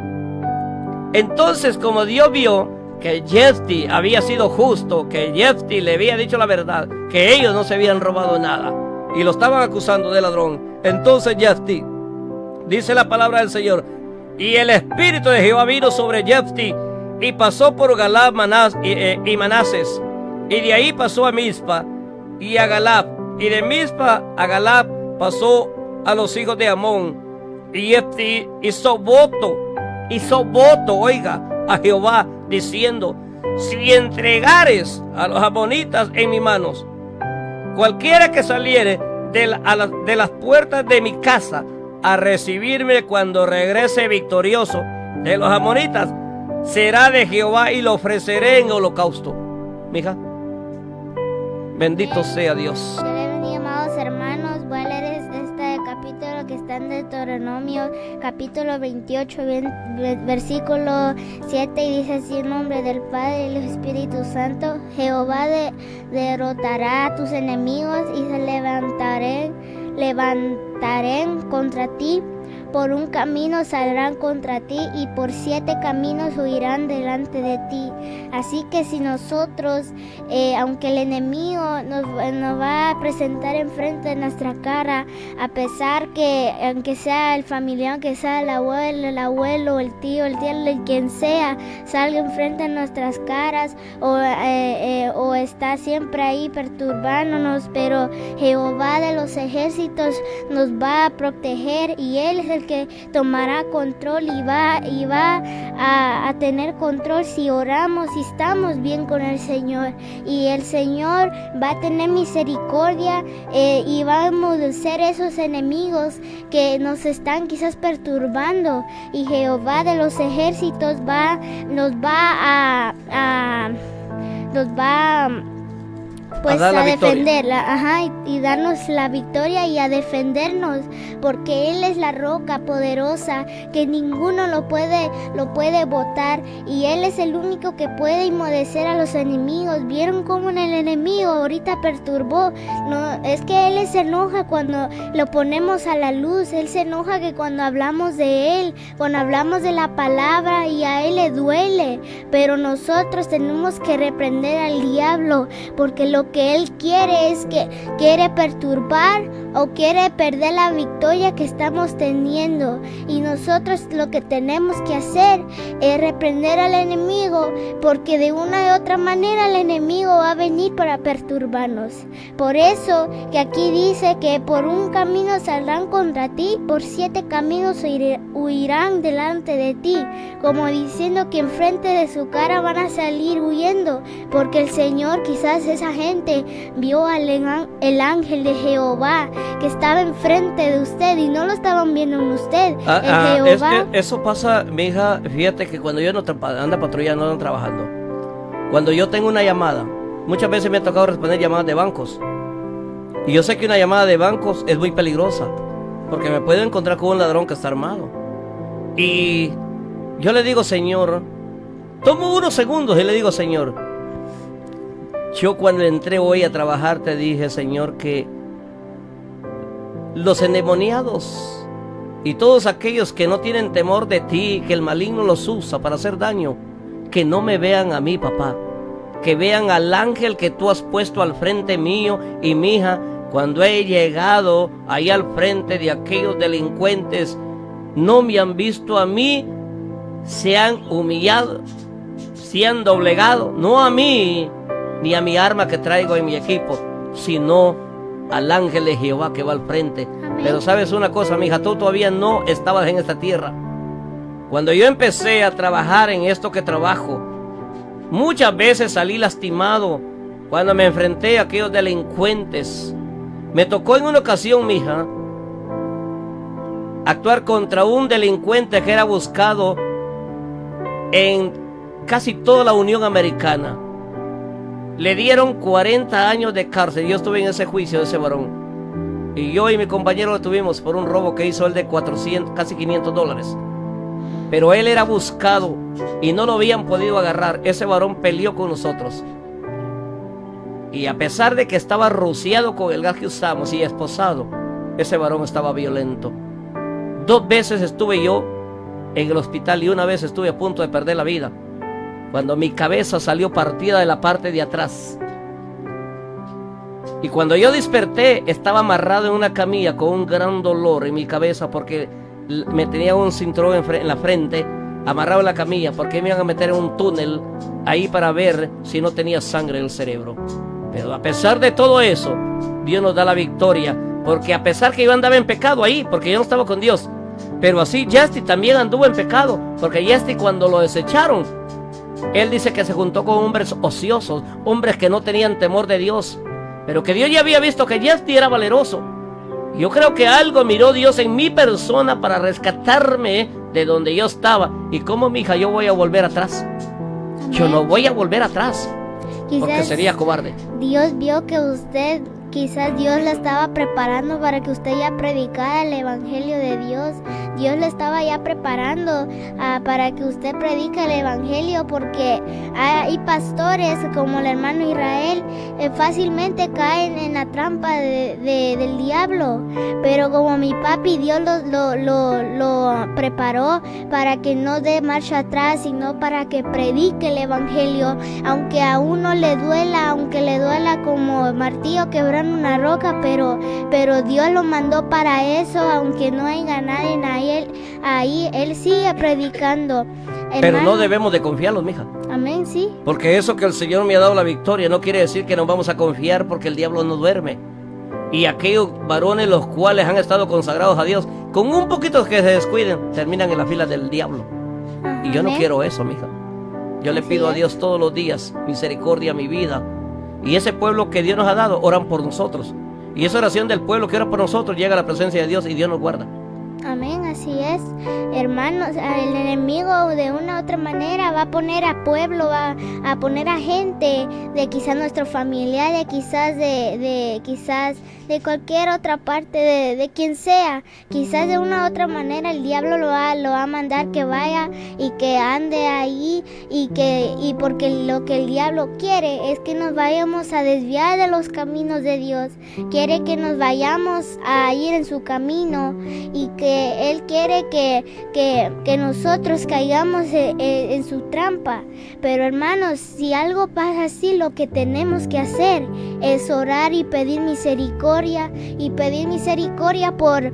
Entonces, como Dios vio que Jefté había sido justo, que Jefté le había dicho la verdad, que ellos no se habían robado nada y lo estaban acusando de ladrón, entonces Jefté, dice la palabra del Señor, y el espíritu de Jehová vino sobre Jefté y pasó por Galad Manás, y, eh, y Manases, y de ahí pasó a Mizpa y a Galad, y de Mizpa a Galad pasó a los hijos de Amón. Y Jefté hizo voto, hizo voto, oiga, a Jehová, diciendo: si entregares a los amonitas en mis manos, cualquiera que saliere de, la, a la, de las puertas de mi casa a recibirme cuando regrese victorioso de los amonitas, será de Jehová y lo ofreceré en holocausto. Mija, bendito sea Dios. Amados hermanos, voy a leer este capítulo que está en Deuteronomio, capítulo veintiocho, versículo siete, y dice así: en nombre del Padre y del Espíritu Santo, Jehová de, derrotará a tus enemigos y se levantaré, levantaré contra ti. Por un camino saldrán contra ti y por siete caminos huirán delante de ti. Así que si nosotros, eh, aunque el enemigo nos, nos va a presentar enfrente de nuestra cara, a pesar que, aunque sea el familiar, aunque sea el abuelo, el abuelo, el tío, el tío, el quien sea, salga enfrente de nuestras caras o, eh, eh, o está siempre ahí perturbándonos, pero Jehová de los ejércitos nos va a proteger y Él es el que tomará control y va, y va a, a tener control si oramos y estamos bien con el Señor. Y el Señor va a tener misericordia eh, y va a enmudecer esos enemigos que nos están quizás perturbando. Y Jehová de los ejércitos va, nos va a, a nos va a pues a, a defenderla, ajá, y, y darnos la victoria y a defendernos, porque Él es la roca poderosa que ninguno lo puede, lo puede botar, y Él es el único que puede inmudecer a los enemigos. ¿Vieron cómo en el enemigo ahorita perturbó? No, es que Él se enoja cuando lo ponemos a la luz, Él se enoja que cuando hablamos de Él, cuando hablamos de la palabra, y a Él le duele, pero nosotros tenemos que reprender al diablo, porque lo que él quiere es que quiere perturbar o quiere perder la victoria que estamos teniendo, y nosotros lo que tenemos que hacer es reprender al enemigo, porque de una u otra manera el enemigo va a venir para perturbarnos. Por eso que aquí dice que por un camino saldrán contra ti, por siete caminos huirán delante de ti, como diciendo que enfrente de su cara van a salir huyendo, porque el Señor, quizás esa gente vio al el ángel de Jehová que estaba enfrente de usted y no lo estaban viendo en usted. Ah, el ah, Jehová... es que eso pasa, mi hija, fíjate que cuando yo no ando patrullando, no ando trabajando, cuando yo tengo una llamada, muchas veces me ha tocado responder llamadas de bancos, y yo sé que una llamada de bancos es muy peligrosa, porque me puedo encontrar con un ladrón que está armado, y yo le digo: Señor, tomo unos segundos y le digo: Señor, yo cuando entré hoy a trabajar te dije, Señor, que los endemoniados y todos aquellos que no tienen temor de ti, que el maligno los usa para hacer daño, que no me vean a mí, papá, que vean al ángel que tú has puesto al frente mío y mi hija. Cuando he llegado ahí al frente de aquellos delincuentes, no me han visto a mí, se han humillado, se han doblegado, no a mí ni a mi arma que traigo en mi equipo, sino al ángel de Jehová que va al frente. Amén. Pero sabes una cosa, mija, tú todavía no estabas en esta tierra. Cuando yo empecé a trabajar en esto que trabajo, muchas veces salí lastimado cuando me enfrenté a aquellos delincuentes. Me tocó en una ocasión, mija, actuar contra un delincuente que era buscado en casi toda la Unión Americana. Le dieron cuarenta años de cárcel. Yo estuve en ese juicio de ese varón, y yo y mi compañero lo tuvimos por un robo que hizo él de cuatrocientos, casi quinientos dólares. Pero él era buscado y no lo habían podido agarrar. Ese varón peleó con nosotros, y a pesar de que estaba rociado con el gas que usamos y esposado, ese varón estaba violento. Dos veces estuve yo en el hospital y una vez estuve a punto de perder la vida, cuando mi cabeza salió partida de la parte de atrás. Y cuando yo desperté, estaba amarrado en una camilla con un gran dolor en mi cabeza, porque me tenía un cinturón en la frente, amarrado en la camilla, porque me iban a meter en un túnel ahí para ver si no tenía sangre en el cerebro. Pero a pesar de todo eso, Dios nos da la victoria, porque a pesar que yo andaba en pecado ahí, porque yo no estaba con Dios, pero así Justy también anduvo en pecado, porque Justy, cuando lo desecharon, él dice que se juntó con hombres ociosos, hombres que no tenían temor de Dios, pero que Dios ya había visto que Justy era valeroso. Yo creo que algo miró Dios en mi persona para rescatarme de donde yo estaba. Y como, mija, yo voy a volver atrás. Amén. Yo no voy a volver atrás, quizás porque sería cobarde. Dios vio que usted, quizás Dios la estaba preparando para que usted ya predicara el evangelio de Dios. Dios le estaba ya preparando uh, para que usted predique el evangelio, porque hay pastores como el hermano Israel, eh, fácilmente caen en la trampa de, de, del diablo, pero como mi papi, Dios lo, lo, lo, lo preparó para que no dé marcha atrás, sino para que predique el evangelio, aunque a uno le duela, aunque le duela como martillo quebrando una roca, pero, pero Dios lo mandó para eso, aunque no haya nadie en ahí. Él, ahí él sigue predicando. Hermano, pero no debemos de confiarnos, mija. Amén, sí. Porque eso que el Señor me ha dado la victoria no quiere decir que nos vamos a confiar, porque el diablo no duerme. Y aquellos varones los cuales han estado consagrados a Dios, con un poquito que se descuiden, terminan en la fila del diablo. Ajá, y yo no amén. quiero eso, mija. Yo le pido a Dios todos los días misericordia a mi vida. Y ese pueblo que Dios nos ha dado, oran por nosotros. Y esa oración del pueblo que ora por nosotros llega a la presencia de Dios y Dios nos guarda. Amén, así es, hermanos. El enemigo de una u otra manera va a poner a pueblo, va a poner a gente de quizás nuestro familiar, de quizás de, de quizás de cualquier otra parte, de, de quien sea. Quizás de una u otra manera el diablo lo va, lo va a mandar que vaya y que ande ahí, y que y porque lo que el diablo quiere es que nos vayamos a desviar de los caminos de Dios. Quiere que nos vayamos a ir en su camino, y que Él quiere que, que, que nosotros caigamos en, en su trampa. Pero hermanos, si algo pasa así, lo que tenemos que hacer es orar y pedir misericordia, y pedir misericordia por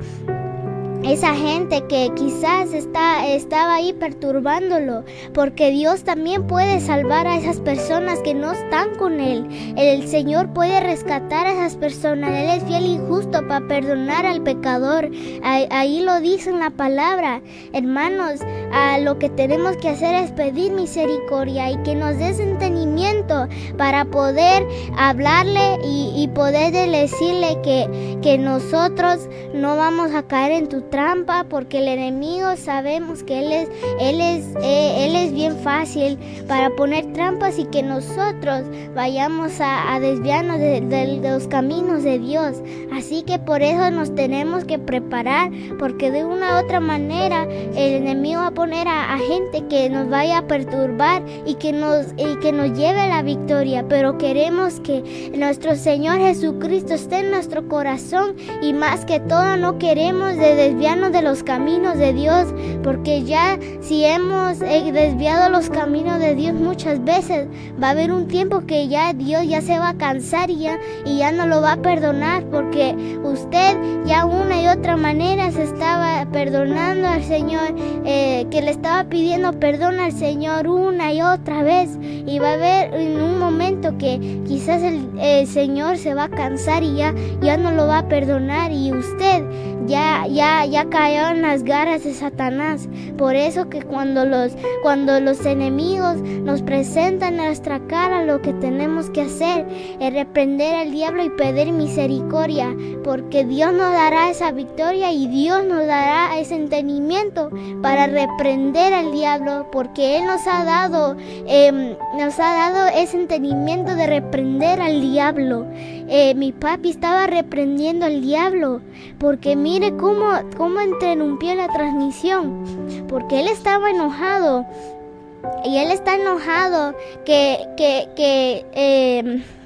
esa gente que quizás está, estaba ahí perturbándolo, porque Dios también puede salvar a esas personas que no están con Él. El Señor puede rescatar a esas personas. Él es fiel y justo para perdonar al pecador. Ahí, ahí lo dice en la palabra. Hermanos, a lo que tenemos que hacer es pedir misericordia, y que nos des entendimiento para poder hablarle y, y poder decirle que, que nosotros no vamos a caer en tu trampa, porque el enemigo sabemos que él es él es eh, él es bien fácil para poner trampas, y que nosotros vayamos a, a desviarnos de, de, de los caminos de Dios. Así que por eso nos tenemos que preparar, porque de una u otra manera el enemigo va a poner a, a gente que nos vaya a perturbar y que nos y que nos lleve la victoria. Pero queremos que nuestro Señor Jesucristo esté en nuestro corazón, y más que todo no queremos de desviarnos de los caminos de Dios, porque ya si hemos eh, desviado los caminos de Dios muchas veces, va a haber un tiempo que ya Dios ya se va a cansar y ya, y ya no lo va a perdonar, porque usted ya una y otra manera se estaba perdonando al Señor, eh, que le estaba pidiendo perdón al Señor una y otra vez, y va a haber en un momento que quizás el, el Señor se va a cansar y ya, ya no lo va a perdonar, y usted ya, ya, ya cayó en las garras de Satanás. Por eso que cuando los, cuando los enemigos nos presentan a nuestra cara, lo que tenemos que hacer es reprender al diablo y pedir misericordia, porque Dios nos dará esa victoria, y Dios nos dará ese entendimiento para reprender al diablo, porque Él nos ha dado, eh, nos ha dado ese entendimiento de reprender al diablo. Eh, mi papi estaba reprendiendo al diablo, porque mire cómo, cómo interrumpió la transmisión, porque él estaba enojado, y él está enojado que, que, que, eh,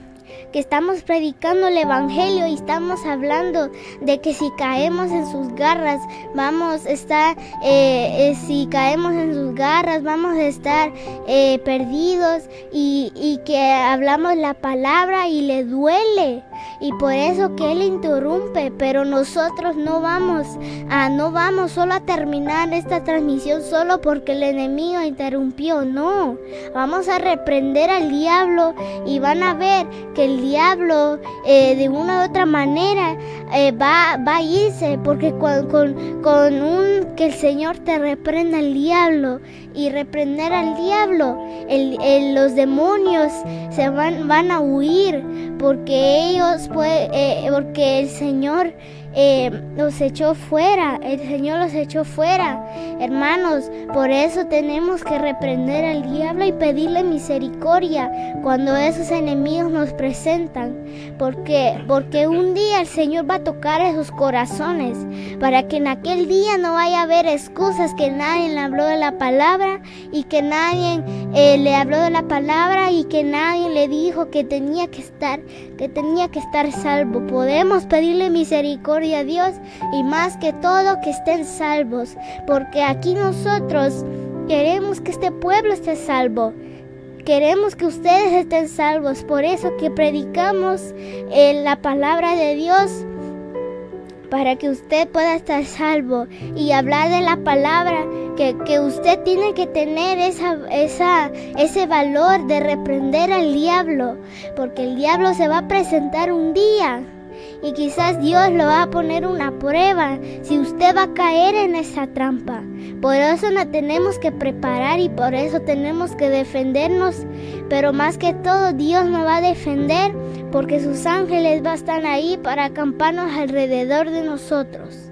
que estamos predicando el evangelio y estamos hablando de que si caemos en sus garras vamos a estar, eh, eh, si caemos en sus garras vamos a estar eh, perdidos y, y que hablamos la palabra y le duele y por eso que él interrumpe, pero nosotros no vamos a, no vamos solo a terminar esta transmisión solo porque el enemigo interrumpió, no, vamos a reprender al diablo y van a ver que el diablo eh, de una u otra manera eh, va, va a irse, porque con, con, con un que el Señor te reprenda al diablo y reprender al diablo, el, el, los demonios se van, van a huir porque ellos puede, eh, porque el Señor Eh, los echó fuera, el Señor los echó fuera, hermanos. Por eso tenemos que reprender al diablo y pedirle misericordia cuando esos enemigos nos presentan, porque, porque un día el Señor va a tocar esos corazones, para que en aquel día no vaya a haber excusas que nadie le habló de la palabra y que nadie eh, le habló de la palabra y que nadie le dijo que tenía que estar, que tenía que estar salvo. Podemos pedirle misericordia a Dios y más que todo que estén salvos, porque aquí nosotros queremos que este pueblo esté salvo, queremos que ustedes estén salvos, por eso que predicamos eh, la palabra de Dios para que usted pueda estar salvo y hablar de la palabra, que, que usted tiene que tener esa, esa, ese valor de reprender al diablo, porque el diablo se va a presentar un día y quizás Dios lo va a poner una prueba si usted va a caer en esa trampa. Por eso nos tenemos que preparar y por eso tenemos que defendernos, pero más que todo Dios nos va a defender porque sus ángeles van a estar ahí para acamparnos alrededor de nosotros.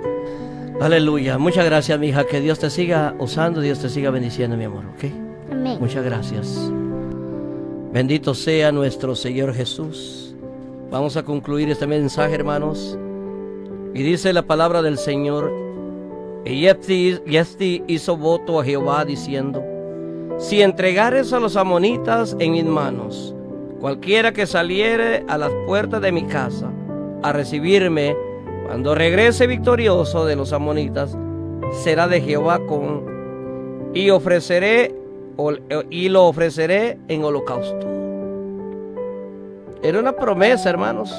Aleluya, muchas gracias, mi hija, que Dios te siga usando, Dios te siga bendiciendo, mi amor, ¿ok? Amén. Muchas gracias. Bendito sea nuestro Señor Jesús. Vamos a concluir este mensaje, hermanos. Y dice la palabra del Señor: y Jefté hizo voto a Jehová diciendo: si entregares a los amonitas en mis manos, cualquiera que saliere a las puertas de mi casa a recibirme, cuando regrese victorioso de los amonitas, será de Jehová con, y ofreceré, y lo ofreceré en holocausto. Era una promesa, hermanos,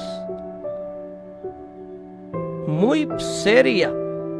muy seria.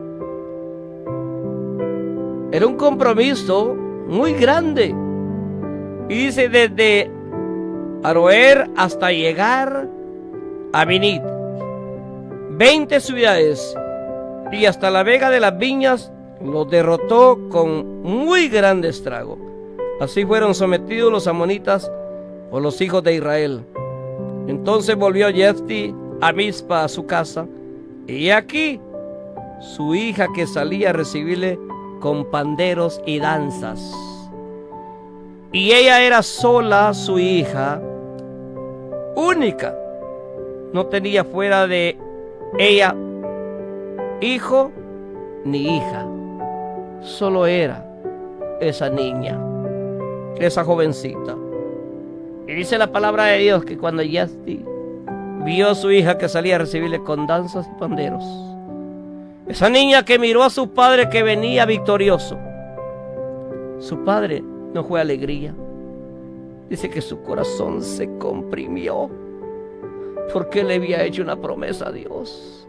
Era un compromiso muy grande. Y dice: desde Aroer hasta llegar a Minit, veinte ciudades, y hasta la vega de las viñas los derrotó con muy grande estrago. Así fueron sometidos los amonitas por los hijos de Israel. Entonces volvió Jefté a Mizpa, a su casa, y aquí su hija que salía a recibirle con panderos y danzas. Y ella era sola su hija, única. No tenía fuera de ella hijo ni hija. Solo era esa niña, esa jovencita. Y dice la palabra de Dios que cuando Jefté vio a su hija que salía a recibirle con danzas y panderos, esa niña que miró a su padre que venía victorioso, su padre no fue alegría. Dice que su corazón se comprimió porque le había hecho una promesa a Dios,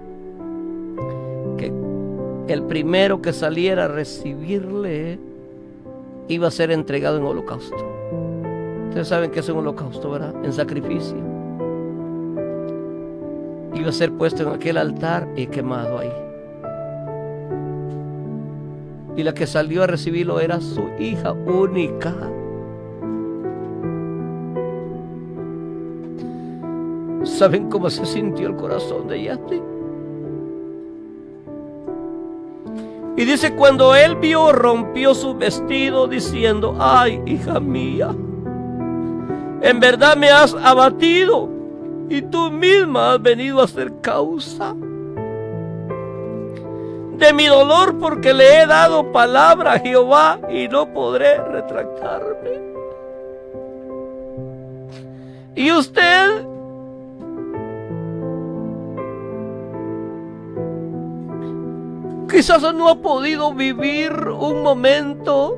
que el primero que saliera a recibirle iba a ser entregado en holocausto. Ustedes saben que es un holocausto, ¿verdad? En sacrificio. Iba a ser puesto en aquel altar y quemado ahí. Y la que salió a recibirlo era su hija única. ¿Saben cómo se sintió el corazón de Jefté? Y dice: cuando él vio, rompió su vestido diciendo: ay, hija mía, en verdad me has abatido y tú misma has venido a ser causa de mi dolor, porque le he dado palabra a Jehová y no podré retractarme. ¿Y usted? Quizás no ha podido vivir un momento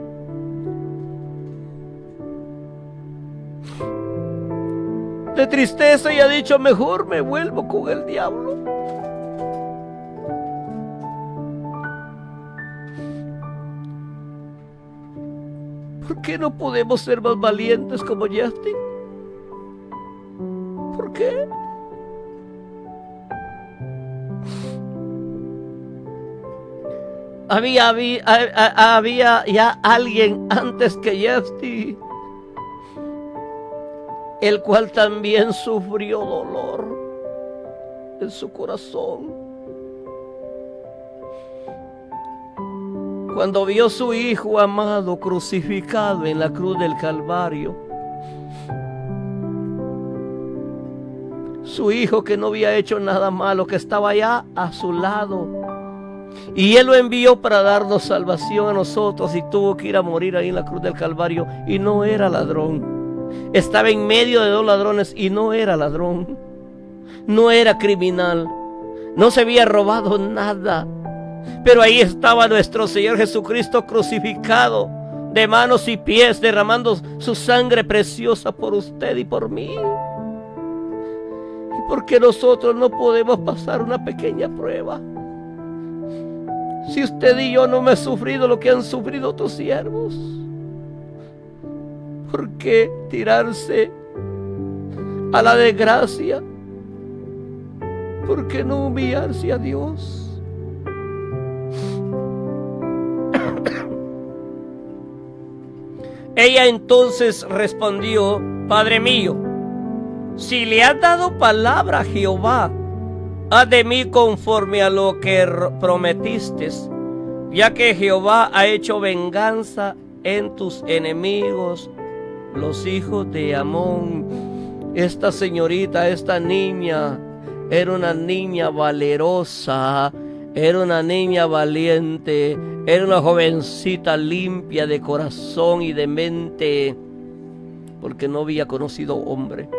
de tristeza y ha dicho, mejor me vuelvo con el diablo. ¿Por qué no podemos ser más valientes como Jefté? ¿Por qué? Había, había, había ya alguien antes que Jefté, el cual también sufrió dolor en su corazón. Cuando vio su hijo amado crucificado en la cruz del Calvario, su hijo que no había hecho nada malo, que estaba allá a su lado, y Él lo envió para darnos salvación a nosotros, y tuvo que ir a morir ahí en la cruz del Calvario, y no era ladrón. Estaba en medio de dos ladrones y no era ladrón, no era criminal, no se había robado nada, pero ahí estaba nuestro Señor Jesucristo crucificado, de manos y pies, derramando su sangre preciosa por usted y por mí. ¿Y por qué nosotros no podemos pasar una pequeña prueba? Si usted y yo no hemos sufrido lo que han sufrido otros siervos, ¿por qué tirarse a la desgracia? ¿Por qué no humillarse a Dios? Ella entonces respondió, Padre mío, si le has dado palabra a Jehová, haz de mí conforme a lo que prometiste, ya que Jehová ha hecho venganza en tus enemigos, los hijos de Amón. Esta señorita, esta niña, era una niña valerosa, era una niña valiente, era una jovencita limpia de corazón y de mente, porque no había conocido hombre.